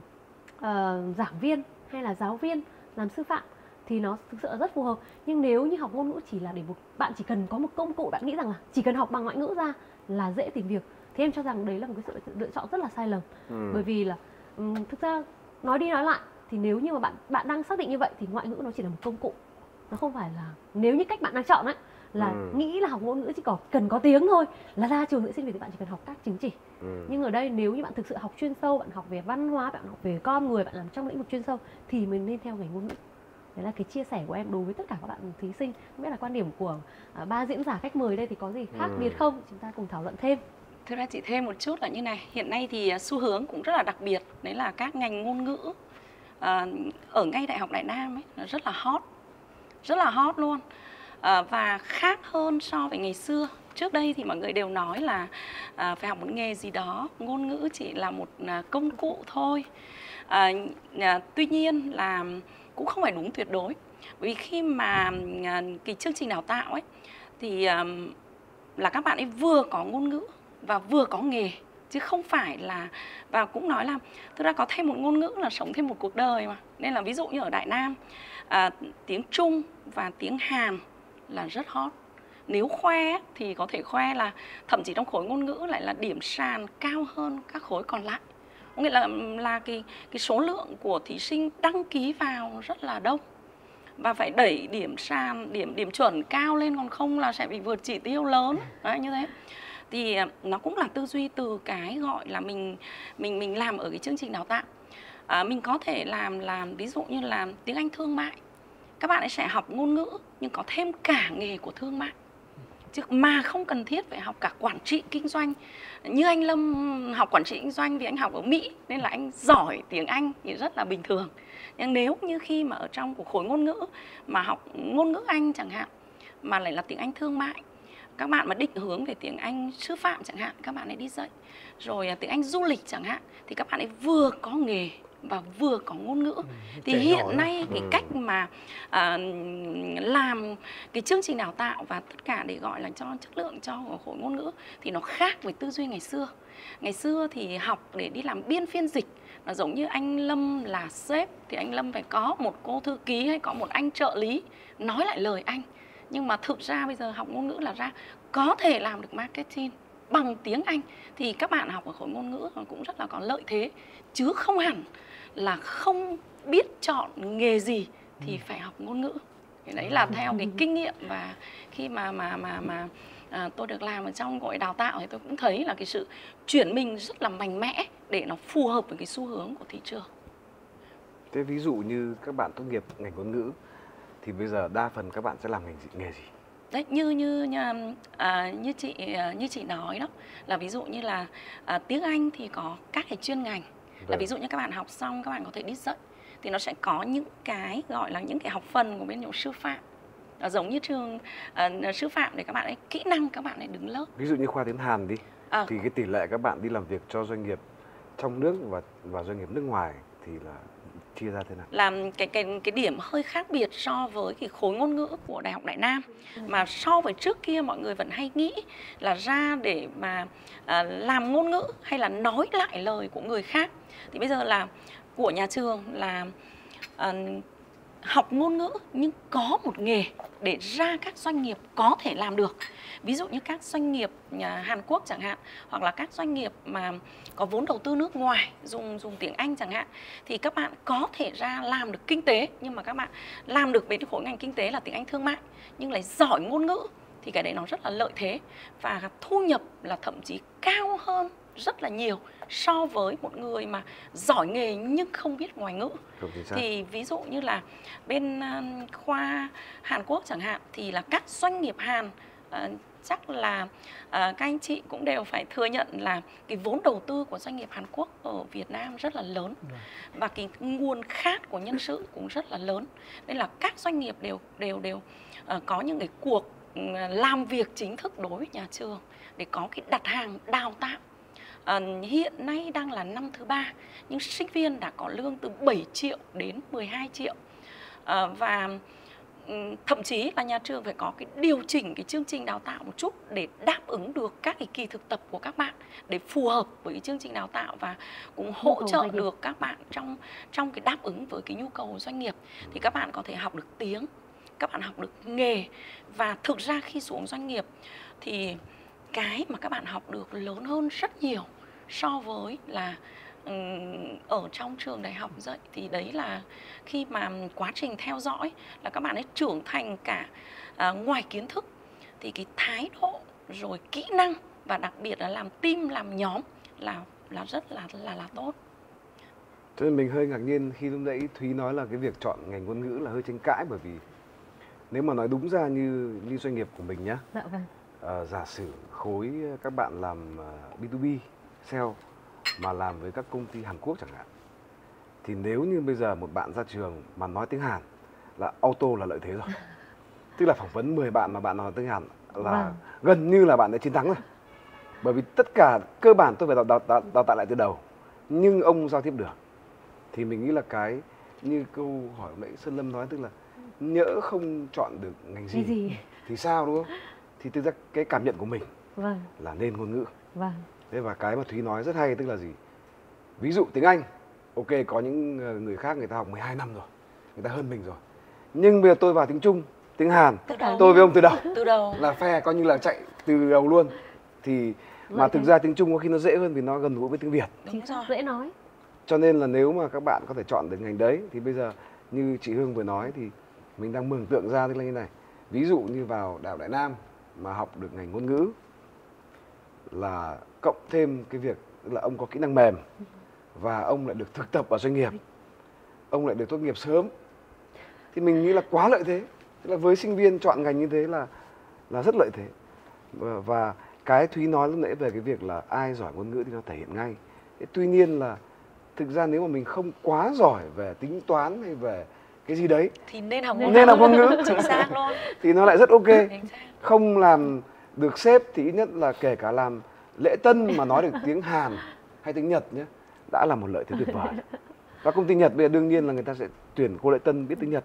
uh, giảng viên hay là giáo viên, làm sư phạm thì nó thực sự là rất phù hợp. Nhưng nếu như học ngôn ngữ chỉ là để một bạn chỉ cần có một công cụ, bạn nghĩ rằng là chỉ cần học bằng ngoại ngữ ra là dễ tìm việc, thì em cho rằng đấy là một cái sự lựa chọn rất là sai lầm. Ừ. Bởi vì là um, thực ra nói đi nói lại thì nếu như mà bạn bạn đang xác định như vậy thì ngoại ngữ nó chỉ là một công cụ, nó không phải là, nếu như cách bạn đang chọn ấy là ừ. nghĩ là học ngôn ngữ chỉ có cần có tiếng thôi, là ra trường dạy sinh viên thì bạn chỉ cần học các chứng chỉ. Ừ. Nhưng ở đây nếu như bạn thực sự học chuyên sâu, bạn học về văn hóa, bạn học về con người, bạn làm trong lĩnh vực chuyên sâu thì mình nên theo ngành ngôn ngữ. Đấy là cái chia sẻ của em đối với tất cả các bạn thí sinh. Không biết là quan điểm của uh, ba diễn giả khách mời đây thì có gì khác ừ. biệt không? Chúng ta cùng thảo luận thêm. Thưa ra chị thêm một chút là như này, hiện nay thì xu hướng cũng rất là đặc biệt, đấy là các ngành ngôn ngữ À, ở ngay Đại học Đại Nam ấy, rất là hot, rất là hot luôn, à, và khác hơn so với ngày xưa. Trước đây thì mọi người đều nói là à, phải học một nghề gì đó, ngôn ngữ chỉ là một à, công cụ thôi. à, à, Tuy nhiên là cũng không phải đúng tuyệt đối. Bởi vì khi mà à, cái chương trình đào tạo ấy thì à, là các bạn ấy vừa có ngôn ngữ và vừa có nghề, chứ không phải là, và cũng nói là thực ra có thêm một ngôn ngữ là sống thêm một cuộc đời mà. Nên là ví dụ như ở Đại Nam à, tiếng Trung và tiếng Hàn là rất hot. Nếu khoe thì có thể khoe là thậm chí trong khối ngôn ngữ lại là điểm sàn cao hơn các khối còn lại. Có nghĩa là là cái cái số lượng của thí sinh đăng ký vào rất là đông và phải đẩy điểm sàn, điểm điểm chuẩn cao lên, còn không là sẽ bị vượt chỉ tiêu lớn. Đấy, như thế. Thì nó cũng là tư duy từ cái gọi là mình mình mình làm ở cái chương trình đào tạo. À, mình có thể làm làm ví dụ như là tiếng Anh thương mại, các bạn ấy sẽ học ngôn ngữ nhưng có thêm cả nghề của thương mại, chứ mà không cần thiết phải học cả quản trị kinh doanh. Như anh Lâm học quản trị kinh doanh vì anh học ở Mỹ nên là anh giỏi tiếng Anh thì rất là bình thường. Nhưng nếu như khi mà ở trong của khối ngôn ngữ mà học ngôn ngữ Anh chẳng hạn, mà lại là tiếng Anh thương mại, các bạn mà định hướng về tiếng Anh sư phạm chẳng hạn, các bạn ấy đi dạy, rồi tiếng Anh du lịch chẳng hạn, thì các bạn ấy vừa có nghề và vừa có ngôn ngữ. Ừ, thì hiện nay cái ừ. cách mà à, làm cái chương trình đào tạo và tất cả để gọi là cho chất lượng cho khối ngôn ngữ thì nó khác với tư duy ngày xưa. Ngày xưa thì học để đi làm biên phiên dịch, nó giống như anh Lâm là sếp thì anh Lâm phải có một cô thư ký hay có một anh trợ lý nói lại lời anh. Nhưng mà thực ra bây giờ học ngôn ngữ là ra có thể làm được marketing bằng tiếng Anh, thì các bạn học ở khối ngôn ngữ cũng rất là có lợi thế, chứ không hẳn là không biết chọn nghề gì thì phải học ngôn ngữ. Thì đấy là theo cái kinh nghiệm, và khi mà mà mà mà à, tôi được làm ở trong gọi đào tạo thì tôi cũng thấy là cái sự chuyển mình rất là mạnh mẽ để nó phù hợp với cái xu hướng của thị trường. Thế ví dụ như các bạn tốt nghiệp ngành ngôn ngữ thì bây giờ đa phần các bạn sẽ làm ngành gì, nghề gì? Đấy, như như như, à, như chị như chị nói đó, là ví dụ như là à, tiếng Anh thì có các cái chuyên ngành. Vâng. Là ví dụ như các bạn học xong các bạn có thể đi dạy, thì nó sẽ có những cái gọi là những cái học phần của bên chỗ sư phạm. Nó giống như trường uh, sư phạm để các bạn ấy kỹ năng các bạn ấy đứng lớp. Ví dụ như khoa tiếng Hàn đi, à. thì cái tỷ lệ các bạn đi làm việc cho doanh nghiệp trong nước và và doanh nghiệp nước ngoài thì là chia ra thế nào? Làm cái cái cái điểm hơi khác biệt so với cái khối ngôn ngữ của Đại học Đại Nam, mà so với trước kia mọi người vẫn hay nghĩ là ra để mà à, làm ngôn ngữ hay là nói lại lời của người khác. Thì bây giờ là của nhà trường là à, học ngôn ngữ nhưng có một nghề để ra các doanh nghiệp có thể làm được. Ví dụ như các doanh nghiệp nhà Hàn Quốc chẳng hạn, hoặc là các doanh nghiệp mà có vốn đầu tư nước ngoài dùng dùng tiếng Anh chẳng hạn, thì các bạn có thể ra làm được kinh tế, nhưng mà các bạn làm được bên khối ngành kinh tế là tiếng Anh thương mại nhưng lại giỏi ngôn ngữ, thì cái đấy nó rất là lợi thế và thu nhập là thậm chí cao hơn rất là nhiều so với một người mà giỏi nghề nhưng không biết ngoại ngữ. Thì ví dụ như là bên uh, khoa Hàn Quốc chẳng hạn, thì là các doanh nghiệp Hàn uh, chắc là uh, các anh chị cũng đều phải thừa nhận là cái vốn đầu tư của doanh nghiệp Hàn Quốc ở Việt Nam rất là lớn, và cái nguồn khát của nhân sự cũng rất là lớn. Nên là các doanh nghiệp đều đều đều uh, có những cái cuộc uh, làm việc chính thức đối với nhà trường để có cái đặt hàng đào tạo À, hiện nay đang là năm thứ ba, nhưng sinh viên đã có lương từ bảy triệu đến mười hai triệu. À, và thậm chí là nhà trường phải có cái điều chỉnh cái chương trình đào tạo một chút để đáp ứng được các cái kỳ thực tập của các bạn, để phù hợp với cái chương trình đào tạo và cũng hỗ trợ được các bạn trong trong cái đáp ứng với cái nhu cầu doanh nghiệp. Thì các bạn có thể học được tiếng, các bạn học được nghề, và thực ra khi xuống doanh nghiệp thì cái mà các bạn học được lớn hơn rất nhiều so với là ở trong trường đại học dạy. Thì đấy là khi mà quá trình theo dõi là các bạn ấy trưởng thành cả à, ngoài kiến thức thì cái thái độ rồi kỹ năng và đặc biệt là làm team, làm nhóm là là rất là là là tốt. Cho nên mình hơi ngạc nhiên khi lúc nãy Thúy nói là cái việc chọn ngành ngôn ngữ là hơi tranh cãi, bởi vì nếu mà nói đúng ra như như doanh nghiệp của mình nhá, dạ vâng. à, giả sử khối các bạn làm bê hai bê sale mà làm với các công ty Hàn Quốc chẳng hạn, thì nếu như bây giờ một bạn ra trường mà nói tiếng Hàn là auto là lợi thế rồi. Tức là phỏng vấn mười bạn mà bạn nói tiếng Hàn là vâng. gần như là bạn đã chiến thắng rồi. Bởi vì tất cả cơ bản tôi phải đào, đào, đào, đào tạo lại từ đầu, nhưng ông giao tiếp được. Thì mình nghĩ là cái như câu hỏi nãy Sơn Lâm nói, tức là nhỡ không chọn được ngành gì, gì thì sao, đúng không? Thì thực ra cái cảm nhận của mình vâng. là nên ngôn ngữ. Vâng. Thế và cái mà Thúy nói rất hay, tức là gì? Ví dụ tiếng Anh, ok, có những người khác người ta học mười hai năm rồi, người ta hơn mình rồi. Nhưng bây giờ tôi vào tiếng Trung, tiếng Hàn, tôi với ông từ đầu, từ đầu là phe coi như là chạy từ đầu luôn. Thì mà thực ra tiếng Trung có khi nó dễ hơn vì nó gần gũi với tiếng Việt. Chính xác, dễ nói. Cho nên là nếu mà các bạn có thể chọn được ngành đấy thì bây giờ như chị Hương vừa nói thì mình đang mường tượng ra tức là như này. Ví dụ như vào Đại học Đại Nam mà học được ngành ngôn ngữ là cộng thêm cái việc là ông có kỹ năng mềm và ông lại được thực tập ở doanh nghiệp, ông lại được tốt nghiệp sớm, thì mình nghĩ là quá lợi thế. Tức là với sinh viên chọn ngành như thế là là rất lợi thế. Và, và cái Thúy nói lúc nãy về cái việc là ai giỏi ngôn ngữ thì nó thể hiện ngay. Thế tuy nhiên là thực ra nếu mà mình không quá giỏi về tính toán hay về cái gì đấy thì nên học ngôn, nên học ngôn ngữ chính xác luôn, thì nó lại rất ok. Không làm được sếp thì ít nhất là kể cả làm lễ tân mà nói được tiếng Hàn hay tiếng Nhật nhé, đã là một lợi thế tuyệt vời. Và công ty Nhật bây giờ đương nhiên là người ta sẽ tuyển cô lễ tân biết tiếng Nhật.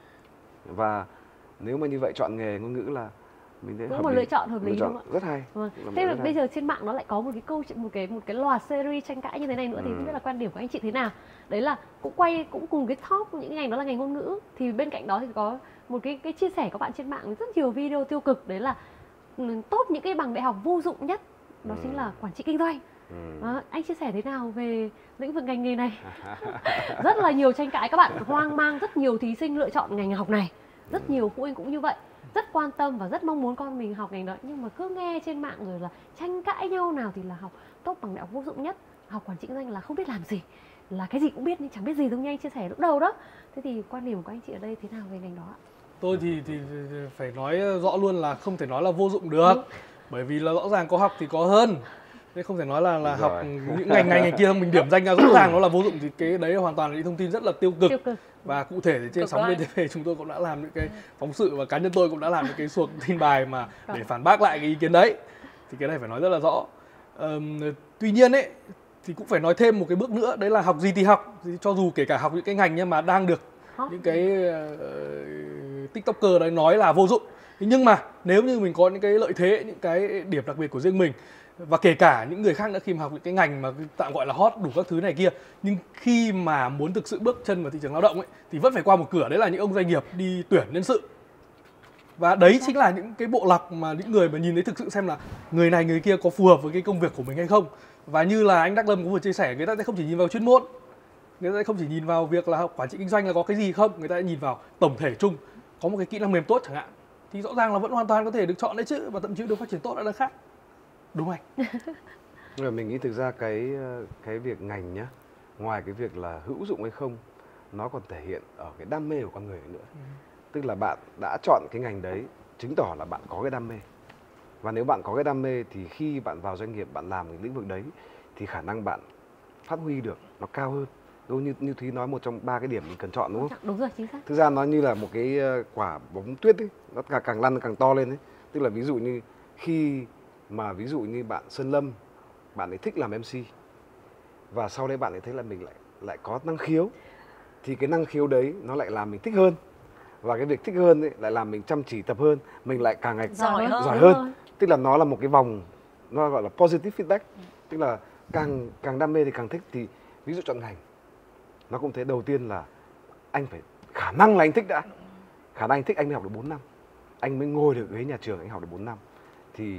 Và nếu mà như vậy chọn nghề ngôn ngữ là mình thấy cũng hợp một lý. lựa chọn hợp lý, lựa chọn đúng không ạ? Rất hay. Vâng. Thế là bây giờ trên mạng nó lại có một cái câu chuyện, một cái một cái loạt series tranh cãi như thế này nữa, ừ. thì không biết là quan điểm của anh chị thế nào? Đấy là cũng quay cũng cùng cái top những ngành đó là ngành ngôn ngữ, thì bên cạnh đó thì có một cái cái chia sẻ của bạn trên mạng rất nhiều video tiêu cực, đấy là top những cái bằng đại học vô dụng nhất đó ừ. chính là quản trị kinh doanh. Ừ. À, anh chia sẻ thế nào về lĩnh vực ngành nghề này? Rất là nhiều tranh cãi, các bạn hoang mang, rất nhiều thí sinh lựa chọn ngành học này, rất nhiều phụ huynh cũng như vậy, rất quan tâm và rất mong muốn con mình học ngành đó, nhưng mà cứ nghe trên mạng rồi là tranh cãi nhau, nào thì là học top bằng đại học vô dụng nhất, học quản trị kinh doanh là không biết làm gì, là cái gì cũng biết nhưng chẳng biết gì, giống như anh chia sẻ lúc đầu đó. Thế thì quan điểm của anh chị ở đây thế nào về ngành đó ạ? Tôi thì, thì phải nói rõ luôn là không thể nói là vô dụng được. Ừ. Bởi vì là rõ ràng có học thì có hơn. Thế không thể nói là là học những ngành ngành ngành kia mình điểm danh ra rõ ràng nó là vô dụng, thì cái đấy hoàn toàn là những thông tin rất là tiêu cực. Tiêu cực. Và cụ thể thì trên sóng vê tê vê chúng tôi cũng đã làm những cái phóng sự, và cá nhân tôi cũng đã làm những cái suộc tin bài mà để phản bác lại cái ý kiến đấy. Thì cái này phải nói rất là rõ. Ờm, tuy nhiên ấy thì cũng phải nói thêm một cái bước nữa, đấy là học gì thì học, thì cho dù kể cả học những cái ngành nhưng mà đang được những cái uh, tiktoker đấy nói là vô dụng, nhưng mà nếu như mình có những cái lợi thế, những cái điểm đặc biệt của riêng mình, và kể cả những người khác nữa khi mà học những cái ngành mà tạm gọi là hot đủ các thứ này kia, nhưng khi mà muốn thực sự bước chân vào thị trường lao động ấy thì vẫn phải qua một cửa, đấy là những ông doanh nghiệp đi tuyển nhân sự. Và đấy chính là những cái bộ lọc mà những người mà nhìn thấy thực sự xem là người này người kia có phù hợp với cái công việc của mình hay không. Và như là anh Đắc Lâm cũng vừa chia sẻ, người ta sẽ không chỉ nhìn vào chuyên môn, người ta sẽ không chỉ nhìn vào việc là quản trị kinh doanh là có cái gì không, người ta sẽ nhìn vào tổng thể chung, có một cái kỹ năng mềm tốt chẳng hạn, thì rõ ràng là vẫn hoàn toàn có thể được chọn đấy chứ, và thậm chí được phát triển tốt ở nơi khác. Đúng anh. Nhưng mà mình nghĩ thực ra cái cái việc ngành nhá, ngoài cái việc là hữu dụng hay không, nó còn thể hiện ở cái đam mê của con người nữa. Ừ. Tức là bạn đã chọn cái ngành đấy chứng tỏ là bạn có cái đam mê. Và nếu bạn có cái đam mê thì khi bạn vào doanh nghiệp, bạn làm cái lĩnh vực đấy thì khả năng bạn phát huy được nó cao hơn. Đúng như như Thúy nói, một trong ba cái điểm mình cần chọn, đúng không? Đúng rồi, chính xác. Thực ra nó như là một cái quả bóng tuyết ấy, nó càng càng lăn càng to lên ấy. Tức là ví dụ như khi mà ví dụ như bạn Sơn Lâm bạn ấy thích làm em xê và sau đấy bạn ấy thấy là mình lại lại có năng khiếu, thì cái năng khiếu đấy nó lại làm mình thích hơn, và cái việc thích hơn ấy lại làm mình chăm chỉ tập hơn, mình lại càng ngày Giỏi hơn. giỏi hơn. Tức là nó là một cái vòng, nó gọi là positive feedback, tức là càng càng đam mê thì càng thích. Thì ví dụ chọn ngành, nó cũng thế, đầu tiên là anh phải khả năng là anh thích đã, khả năng anh thích anh mới học được bốn năm, anh mới ngồi được ghế nhà trường anh học được bốn năm, thì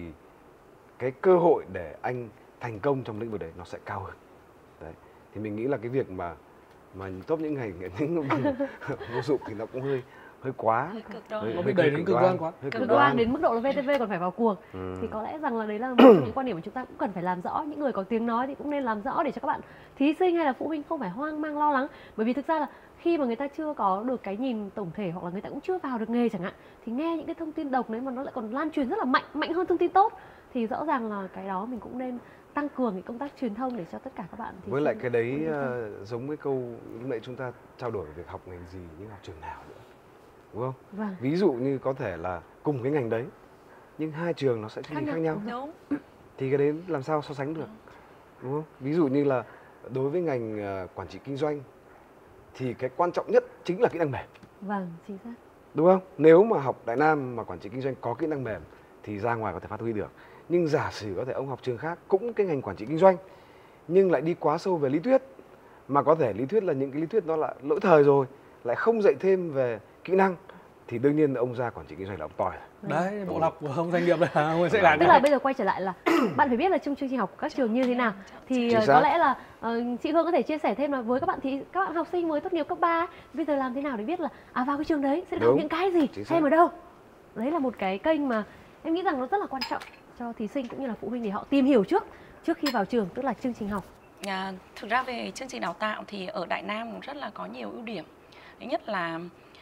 cái cơ hội để anh thành công trong lĩnh vực đấy nó sẽ cao hơn. Đấy, thì mình nghĩ là cái việc mà mà top những ngành những bằng vô dụng thì nó cũng hơi hơi quá, Hơi cực đoan. hơi, Nó hơi bị đẩy đến cực đoan quá. hơi Cực đoan đến mức độ là vê tê vê còn phải vào cuộc. Ừ. Thì có lẽ rằng là đấy là một trong những quan điểm mà chúng ta cũng cần phải làm rõ. Những người có tiếng nói thì cũng nên làm rõ để cho các bạn thí sinh hay là phụ huynh không phải hoang mang lo lắng. Bởi vì thực ra là khi mà người ta chưa có được cái nhìn tổng thể, hoặc là người ta cũng chưa vào được nghề chẳng hạn, thì nghe những cái thông tin độc đấy mà nó lại còn lan truyền rất là mạnh, mạnh hơn thông tin tốt, thì rõ ràng là cái đó mình cũng nên tăng cường cái công tác truyền thông để cho tất cả các bạn thí Với lại sinh cái đấy có uh, giống với câu lúc nãy chúng ta trao đổi về việc học ngành gì nhưng học trường nào nữa, đúng không? Vâng. Ví dụ như có thể là cùng cái ngành đấy nhưng hai trường nó sẽ Khác khác nhau. nhau, Đúng. thì cái đấy làm sao so sánh được, đúng không? Ví dụ như là đối với ngành uh, quản trị kinh doanh thì cái quan trọng nhất chính là kỹ năng mềm, Vâng, chính xác. đúng không? Nếu mà học Đại Nam mà quản trị kinh doanh có kỹ năng mềm thì ra ngoài có thể phát huy được. Nhưng giả sử có thể ông học trường khác cũng cái ngành quản trị kinh doanh nhưng lại đi quá sâu về lý thuyết, mà có thể lý thuyết là những cái lý thuyết nó là lỗi thời rồi, lại không dạy thêm về kỹ năng, thì đương nhiên ông ra quản trị kinh doanh là ông tỏi. Đấy, bộ lọc của ông doanh nghiệp này ông sẽ làm Tức là bây giờ quay trở lại là bạn phải biết là trong chương trình học của các trường như thế nào. Thì Chính uh, xác. có lẽ là uh, chị Hương có thể chia sẻ thêm là với các bạn thì các bạn học sinh mới tốt nghiệp cấp ba bây giờ làm thế nào để biết là à vào cái trường đấy sẽ học Đúng. những cái gì, Chính xác. xem ở đâu. Đấy là một cái kênh mà em nghĩ rằng nó rất là quan trọng cho thí sinh cũng như là phụ huynh để họ tìm hiểu trước trước khi vào trường, tức là chương trình học. À, thực ra về chương trình đào tạo thì ở Đại Nam cũng rất là có nhiều ưu điểm. Thứ nhất là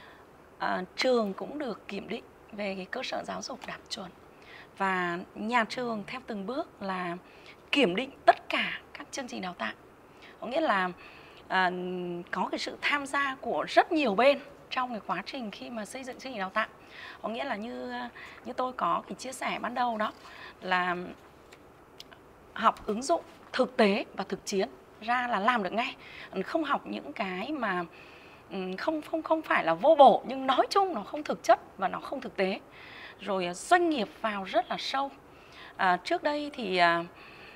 à, trường cũng được kiểm định về cái cơ sở giáo dục đạt chuẩn, và nhà trường theo từng bước là kiểm định tất cả các chương trình đào tạo. Có nghĩa là à, có cái sự tham gia của rất nhiều bên trong cái quá trình khi mà xây dựng chương trình đào tạo. Có nghĩa là như như tôi có cái chia sẻ ban đầu đó là học ứng dụng thực tế và thực chiến ra là làm được ngay, không học những cái mà không không không phải là vô bổ nhưng nói chung nó không thực chất và nó không thực tế. Rồi doanh nghiệp vào rất là sâu. À, trước đây thì à,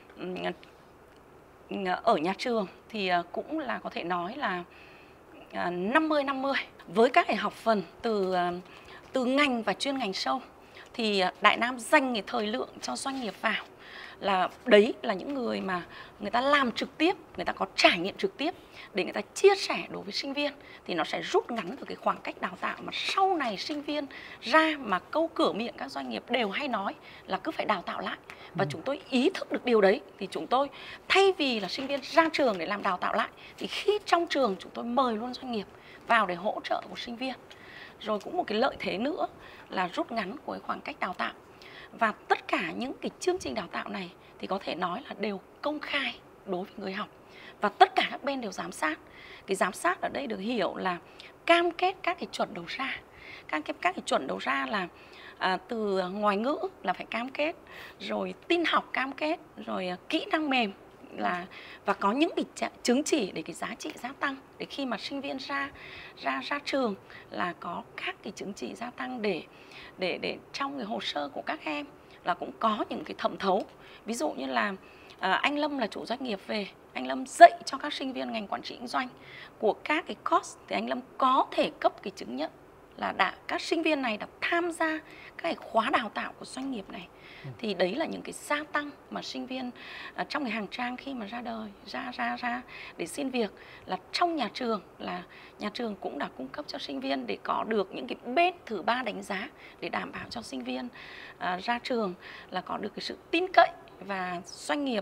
ở nhà trường thì cũng là có thể nói là năm mươi năm mươi với các cái học phần từ từ ngành và chuyên ngành sâu, thì Đại Nam dành cái thời lượng cho doanh nghiệp vào, là đấy là những người mà người ta làm trực tiếp, người ta có trải nghiệm trực tiếp để người ta chia sẻ đối với sinh viên, thì nó sẽ rút ngắn được cái khoảng cách đào tạo mà sau này sinh viên ra mà câu cửa miệng các doanh nghiệp đều hay nói là cứ phải đào tạo lại. Và ừ. chúng tôi ý thức được điều đấy, thì chúng tôi thay vì là sinh viên ra trường để làm đào tạo lại, thì khi trong trường chúng tôi mời luôn doanh nghiệp vào để hỗ trợ của sinh viên. Rồi cũng một cái lợi thế nữa là rút ngắn của cái khoảng cách đào tạo. Và tất cả những cái chương trình đào tạo này thì có thể nói là đều công khai đối với người học, và tất cả các bên đều giám sát. Cái giám sát ở đây được hiểu là cam kết các cái chuẩn đầu ra. Cam kết các cái chuẩn đầu ra là à, từ ngoại ngữ là phải cam kết, rồi tin học cam kết, rồi kỹ năng mềm là, và có những cái chứng chỉ để cái giá trị gia tăng, để khi mà sinh viên ra ra ra trường là có các cái chứng chỉ gia tăng để để để trong cái hồ sơ của các em là cũng có những cái thẩm thấu. Ví dụ như là à, anh Lâm là chủ doanh nghiệp về, anh Lâm dạy cho các sinh viên ngành quản trị kinh doanh của các cái course, thì anh Lâm có thể cấp cái chứng nhận là đã các sinh viên này đã tham gia các cái khóa đào tạo của doanh nghiệp này. Ừ. Thì đấy là những cái gia tăng mà sinh viên à, trong cái hành trang khi mà ra đời ra ra ra để xin việc, là trong nhà trường là nhà trường cũng đã cung cấp cho sinh viên để có được những cái bên thứ ba đánh giá để đảm bảo cho sinh viên à, ra trường là có được cái sự tin cậy và doanh nghiệp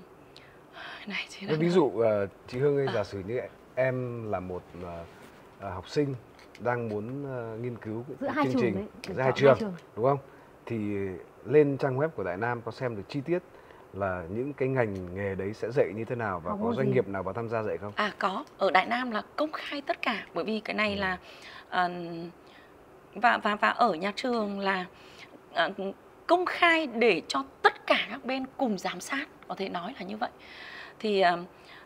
này. Ví dụ uh, chị Hương ơi, à. giả sử như em là một uh, uh, học sinh đang muốn uh, nghiên cứu giữa chương hai trình trường giữa hai trường, trường đúng không, thì lên trang web của Đại Nam có xem được chi tiết là những cái ngành nghề đấy sẽ dạy như thế nào và không có doanh gì. nghiệp nào vào tham gia dạy không? À có, ở Đại Nam là công khai tất cả, bởi vì cái này ừ. là uh, và và và ở nhà trường là uh, công khai để cho tất cả các bên cùng giám sát, có thể nói là như vậy. Thì uh,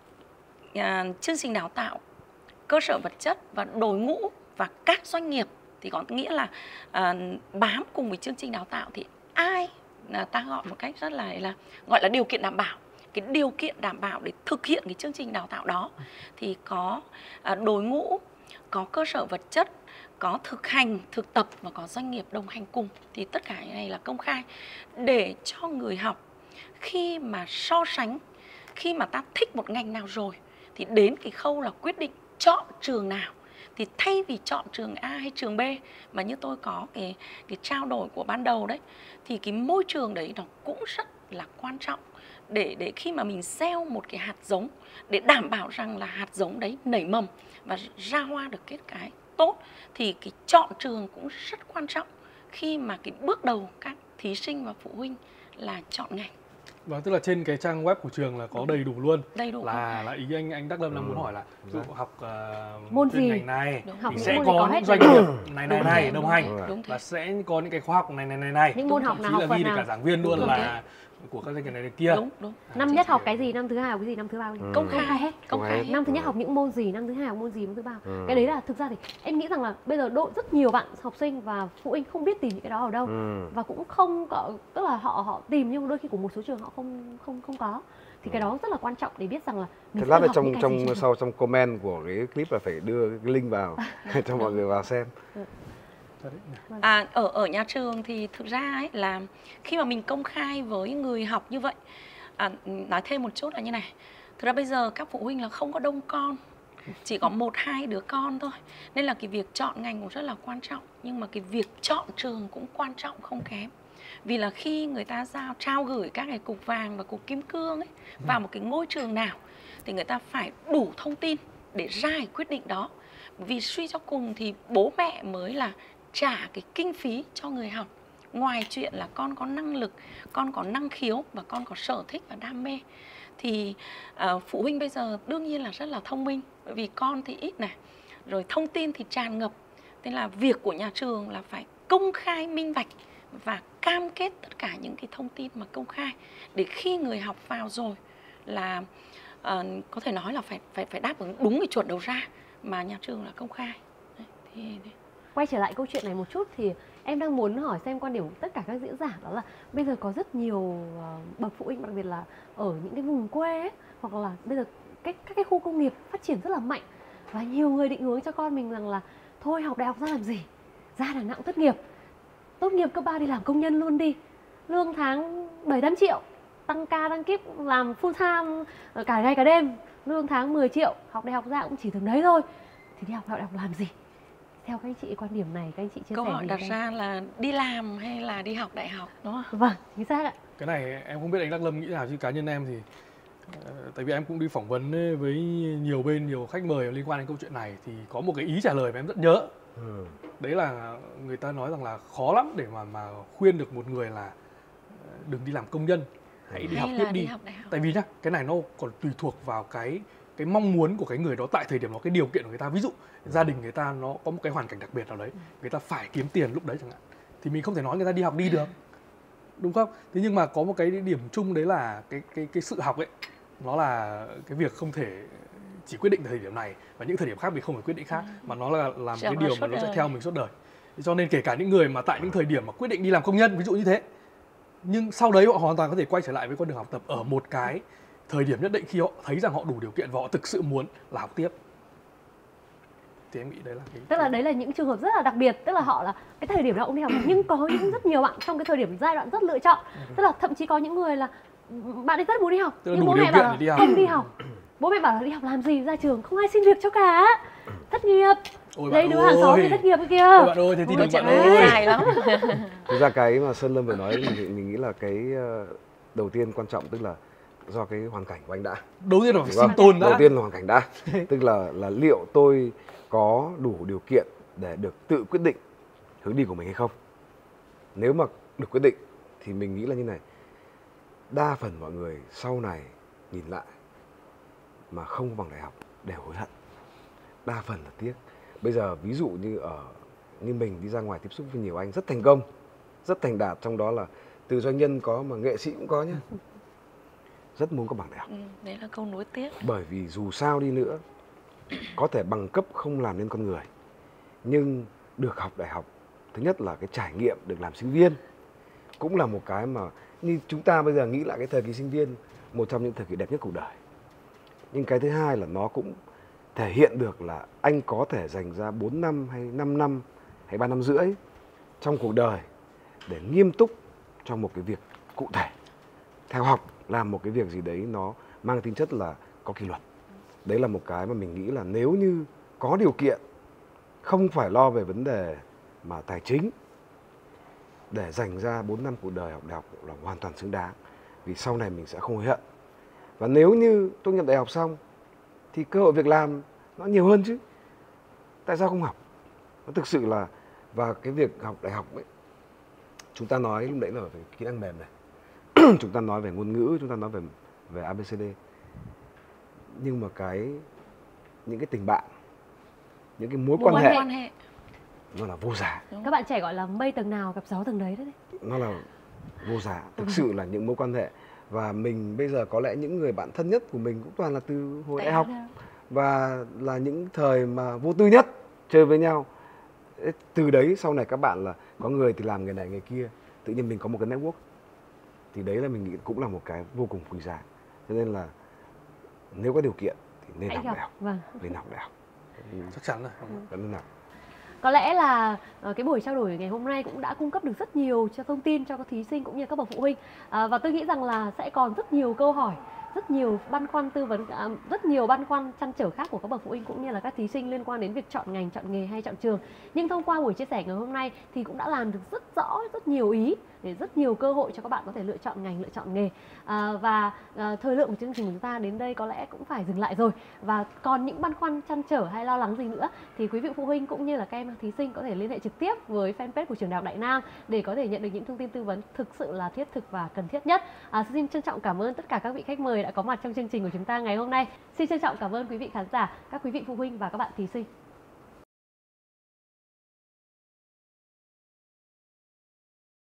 uh, chương trình đào tạo, cơ sở vật chất và đội ngũ và các doanh nghiệp thì có nghĩa là uh, bám cùng với chương trình đào tạo thì ai uh, ta gọi một cách rất là là gọi là điều kiện đảm bảo. Cái điều kiện đảm bảo để thực hiện cái chương trình đào tạo đó thì có uh, đội ngũ, có cơ sở vật chất, có thực hành, thực tập và có doanh nghiệp đồng hành cùng. Thì tất cả những này là công khai để cho người học khi mà so sánh, khi mà ta thích một ngành nào rồi thì đến cái khâu là quyết định chọn trường nào, thì thay vì chọn trường A hay trường B mà như tôi có cái, cái trao đổi của ban đầu đấy, thì cái môi trường đấy nó cũng rất là quan trọng để, để khi mà mình gieo một cái hạt giống để đảm bảo rằng là hạt giống đấy nảy mầm và ra hoa được kết cái tốt, thì cái chọn trường cũng rất quan trọng khi mà cái bước đầu các thí sinh và phụ huynh là chọn ngành. Vâng, tức là trên cái trang web của trường là có đầy đủ luôn. Đầy đủ. Là là ý anh anh Đắc Lâm đang ừ. muốn hỏi là ví dụ học uh, môn chuyên gì? ngành này Học thì những sẽ môn có có những hết doanh rồi. nghiệp này này Đúng này thế, đồng đúng hành thế, đúng thế. và sẽ có những cái khóa học này này này này. Những môn học Thậm nào chí học là phần ghi được nào. cả giảng viên luôn Đúng là thế. của các doanh nghiệp này này kia. Đúng, đúng. Năm nhất học cái gì, năm thứ hai học cái gì, năm thứ ba Ừ. Công công khai khai hết. Công khai hết. Năm thứ nhất học những môn gì, năm thứ hai học môn gì, năm thứ ba. Ừ. Cái đấy là thực ra thì em nghĩ rằng là bây giờ độ rất nhiều bạn học sinh và phụ huynh không biết tìm những cái đó ở đâu. Ừ. Và cũng không có, tức là họ họ tìm nhưng đôi khi của một số trường họ không không không có. Thì cái đó rất là quan trọng để biết rằng là mình Thật ra là học trong những cái trong gì trên sau trong comment của cái clip là phải đưa cái link vào cho mọi người vào xem. À, ở ở nhà trường thì thực ra ấy là khi mà mình công khai với người học như vậy, à, nói thêm một chút là như này. Thực ra bây giờ các phụ huynh là không có đông con, chỉ có một hai đứa con thôi, nên là cái việc chọn ngành cũng rất là quan trọng. Nhưng mà cái việc chọn trường cũng quan trọng không kém. Vì là khi người ta giao trao gửi các cái cục vàng và cục kim cương ấy vào một cái ngôi trường nào thì người ta phải đủ thông tin để ra cái quyết định đó. Vì suy cho cùng thì bố mẹ mới là trả cái kinh phí cho người học. Ngoài chuyện là con có năng lực, con có năng khiếu và con có sở thích và đam mê, thì uh, phụ huynh bây giờ đương nhiên là rất là thông minh. Bởi vì con thì ít này, rồi thông tin thì tràn ngập. Nên là việc của nhà trường là phải công khai minh bạch và cam kết tất cả những cái thông tin mà công khai, để khi người học vào rồi là uh, có thể nói là phải phải phải đáp ứng đúng cái chuẩn đầu ra mà nhà trường là công khai. Đấy, thì, thì... Quay trở lại câu chuyện này một chút thì em đang muốn hỏi xem quan điểm của tất cả các diễn giả, đó là bây giờ có rất nhiều uh, bậc phụ huynh, đặc biệt là ở những cái vùng quê ấy, hoặc là bây giờ cái, các cái khu công nghiệp phát triển rất là mạnh, và nhiều người định hướng cho con mình rằng là thôi học đại học ra làm gì, ra Đà Nẵng tốt nghiệp, tốt nghiệp cấp ba đi làm công nhân luôn đi, lương tháng bảy tám triệu, tăng ca tăng kíp làm full time cả ngày cả đêm, lương tháng mười triệu, học đại học ra cũng chỉ từng đấy thôi, thì đi học đại học làm gì? Theo các anh chị quan điểm này, các anh chị chia Câu sẻ hỏi gì đặt đây? ra là đi làm hay là đi học đại học, đúng không? Vâng, chính xác ạ. Cái này em không biết anh Đắc Lâm nghĩ nào, chứ cá nhân em thì uh, tại vì em cũng đi phỏng vấn với nhiều bên, nhiều khách mời liên quan đến câu chuyện này, thì có một cái ý trả lời mà em rất nhớ. Ừ. Đấy là người ta nói rằng là khó lắm để mà mà khuyên được một người là đừng đi làm công nhân, hãy đi hay học là tiếp đi. đi học đại học. Tại vì nhá, cái này nó còn tùy thuộc vào cái cái mong muốn của cái người đó tại thời điểm đó, cái điều kiện của người ta. Ví dụ gia đình người ta nó có một cái hoàn cảnh đặc biệt nào đấy, người ta phải kiếm tiền lúc đấy chẳng hạn, thì mình không thể nói người ta đi học đi được, đúng không? Thế nhưng mà có một cái điểm chung, đấy là cái cái cái sự học ấy, nó là cái việc không thể chỉ quyết định thời điểm này, và những thời điểm khác mình không phải quyết định khác, mà nó là làm cái điều mà nó sẽ theo mình suốt đời. Cho nên kể cả những người mà tại những thời điểm mà quyết định đi làm công nhân, ví dụ như thế, nhưng sau đấy họ hoàn toàn có thể quay trở lại với con đường học tập ở một cái thời điểm nhất định, khi họ thấy rằng họ đủ điều kiện và họ thực sự muốn là học tiếp. Thì em nghĩ đấy là cái... Tức là đấy là những trường hợp rất là đặc biệt, tức là họ là cái thời điểm đó cũng đi học, nhưng có những rất nhiều bạn trong cái thời điểm giai đoạn rất lựa chọn, tức là thậm chí có những người là bạn ấy rất muốn đi học, tức là nhưng đủ bố điều mẹ kiện bảo để đi học. không đi học, bố mẹ bảo là đi học làm gì, ra trường không ai xin việc cho cả, thất nghiệp. Ôi Đấy, đứa hàng xóm thì thất nghiệp kia. Ôi bạn ơi, thế thì đừng bạn ơi. Dài lắm. Thực ra cái mà Sơn Lâm vừa nói thì mình nghĩ là cái đầu tiên quan trọng, tức là do cái hoàn cảnh của anh đã. Đầu tiên là phải sinh tồn đã. Đầu tiên là hoàn cảnh đã. Tức là là liệu tôi có đủ điều kiện để được tự quyết định hướng đi của mình hay không. Nếu mà được quyết định thì mình nghĩ là như này. Đa phần mọi người sau này nhìn lại mà không bằng đại học đều hối hận. Đa phần là tiếc. Bây giờ ví dụ như ở như mình đi ra ngoài tiếp xúc với nhiều anh rất thành công, rất thành đạt, trong đó là từ doanh nhân có mà nghệ sĩ cũng có nhé. Rất muốn có bằng đại học. Ừ, đấy là câu nối tiếp. Bởi vì dù sao đi nữa, có thể bằng cấp không làm nên con người, nhưng được học đại học, thứ nhất là cái trải nghiệm được làm sinh viên, cũng là một cái mà như chúng ta bây giờ nghĩ lại cái thời kỳ sinh viên, một trong những thời kỳ đẹp nhất cuộc đời. Nhưng cái thứ hai là nó cũng thể hiện được là anh có thể dành ra bốn năm hay năm năm hay ba năm rưỡi trong cuộc đời để nghiêm túc cho một cái việc cụ thể, theo học, làm một cái việc gì đấy nó mang tính chất là có kỷ luật. Đấy là một cái mà mình nghĩ là nếu như có điều kiện, không phải lo về vấn đề mà tài chính, để dành ra bốn năm cuộc đời học đại học là hoàn toàn xứng đáng, vì sau này mình sẽ không hối hận. Và nếu như tốt nghiệp đại học xong thì cơ hội việc làm nó nhiều hơn chứ, tại sao không học? Nó thực sự là, và cái việc học đại học ấy, chúng ta nói lúc nãy là về kỹ năng mềm này, chúng ta nói về ngôn ngữ, chúng ta nói về về a bê xê đê, nhưng mà cái những cái tình bạn, những cái mối, mối quan, hệ, quan hệ nó là vô giá. Các bạn trẻ gọi là mây tầng nào gặp gió tầng đấy đấy. Nó là vô giá, thực sự là những mối quan hệ. Và mình bây giờ có lẽ những người bạn thân nhất của mình cũng toàn là từ hồi đại học, và là những thời mà vô tư nhất chơi với nhau. Từ đấy sau này các bạn là có người thì làm nghề này nghề kia, tự nhiên mình có một cái network, thì đấy là mình nghĩ cũng là một cái vô cùng quý giá. Cho nên là nếu có điều kiện thì nên học đại học, vâng. nên học đại học. Chắc chắn rồi. Ừ. Nên học. Có lẽ là cái buổi trao đổi ngày hôm nay cũng đã cung cấp được rất nhiều cho thông tin cho các thí sinh cũng như các bậc phụ huynh, à, và tôi nghĩ rằng là sẽ còn rất nhiều câu hỏi, rất nhiều băn khoăn tư vấn, à, rất nhiều băn khoăn trăn trở khác của các bậc phụ huynh cũng như là các thí sinh liên quan đến việc chọn ngành, chọn nghề hay chọn trường. Nhưng thông qua buổi chia sẻ ngày hôm nay thì cũng đã làm được rất rõ, rất nhiều ý, để rất nhiều cơ hội cho các bạn có thể lựa chọn ngành, lựa chọn nghề. À, và à, thời lượng của chương trình của chúng ta đến đây có lẽ cũng phải dừng lại rồi. Và còn những băn khoăn trăn trở hay lo lắng gì nữa thì quý vị phụ huynh cũng như là các em thí sinh có thể liên hệ trực tiếp với fanpage của trường Đại học Đại Nam để có thể nhận được những thông tin tư vấn thực sự là thiết thực và cần thiết nhất. À, xin trân trọng cảm ơn tất cả các vị khách mời đã có mặt trong chương trình của chúng ta ngày hôm nay. Xin trân trọng cảm ơn quý vị khán giả, các quý vị phụ huynh và các bạn thí sinh.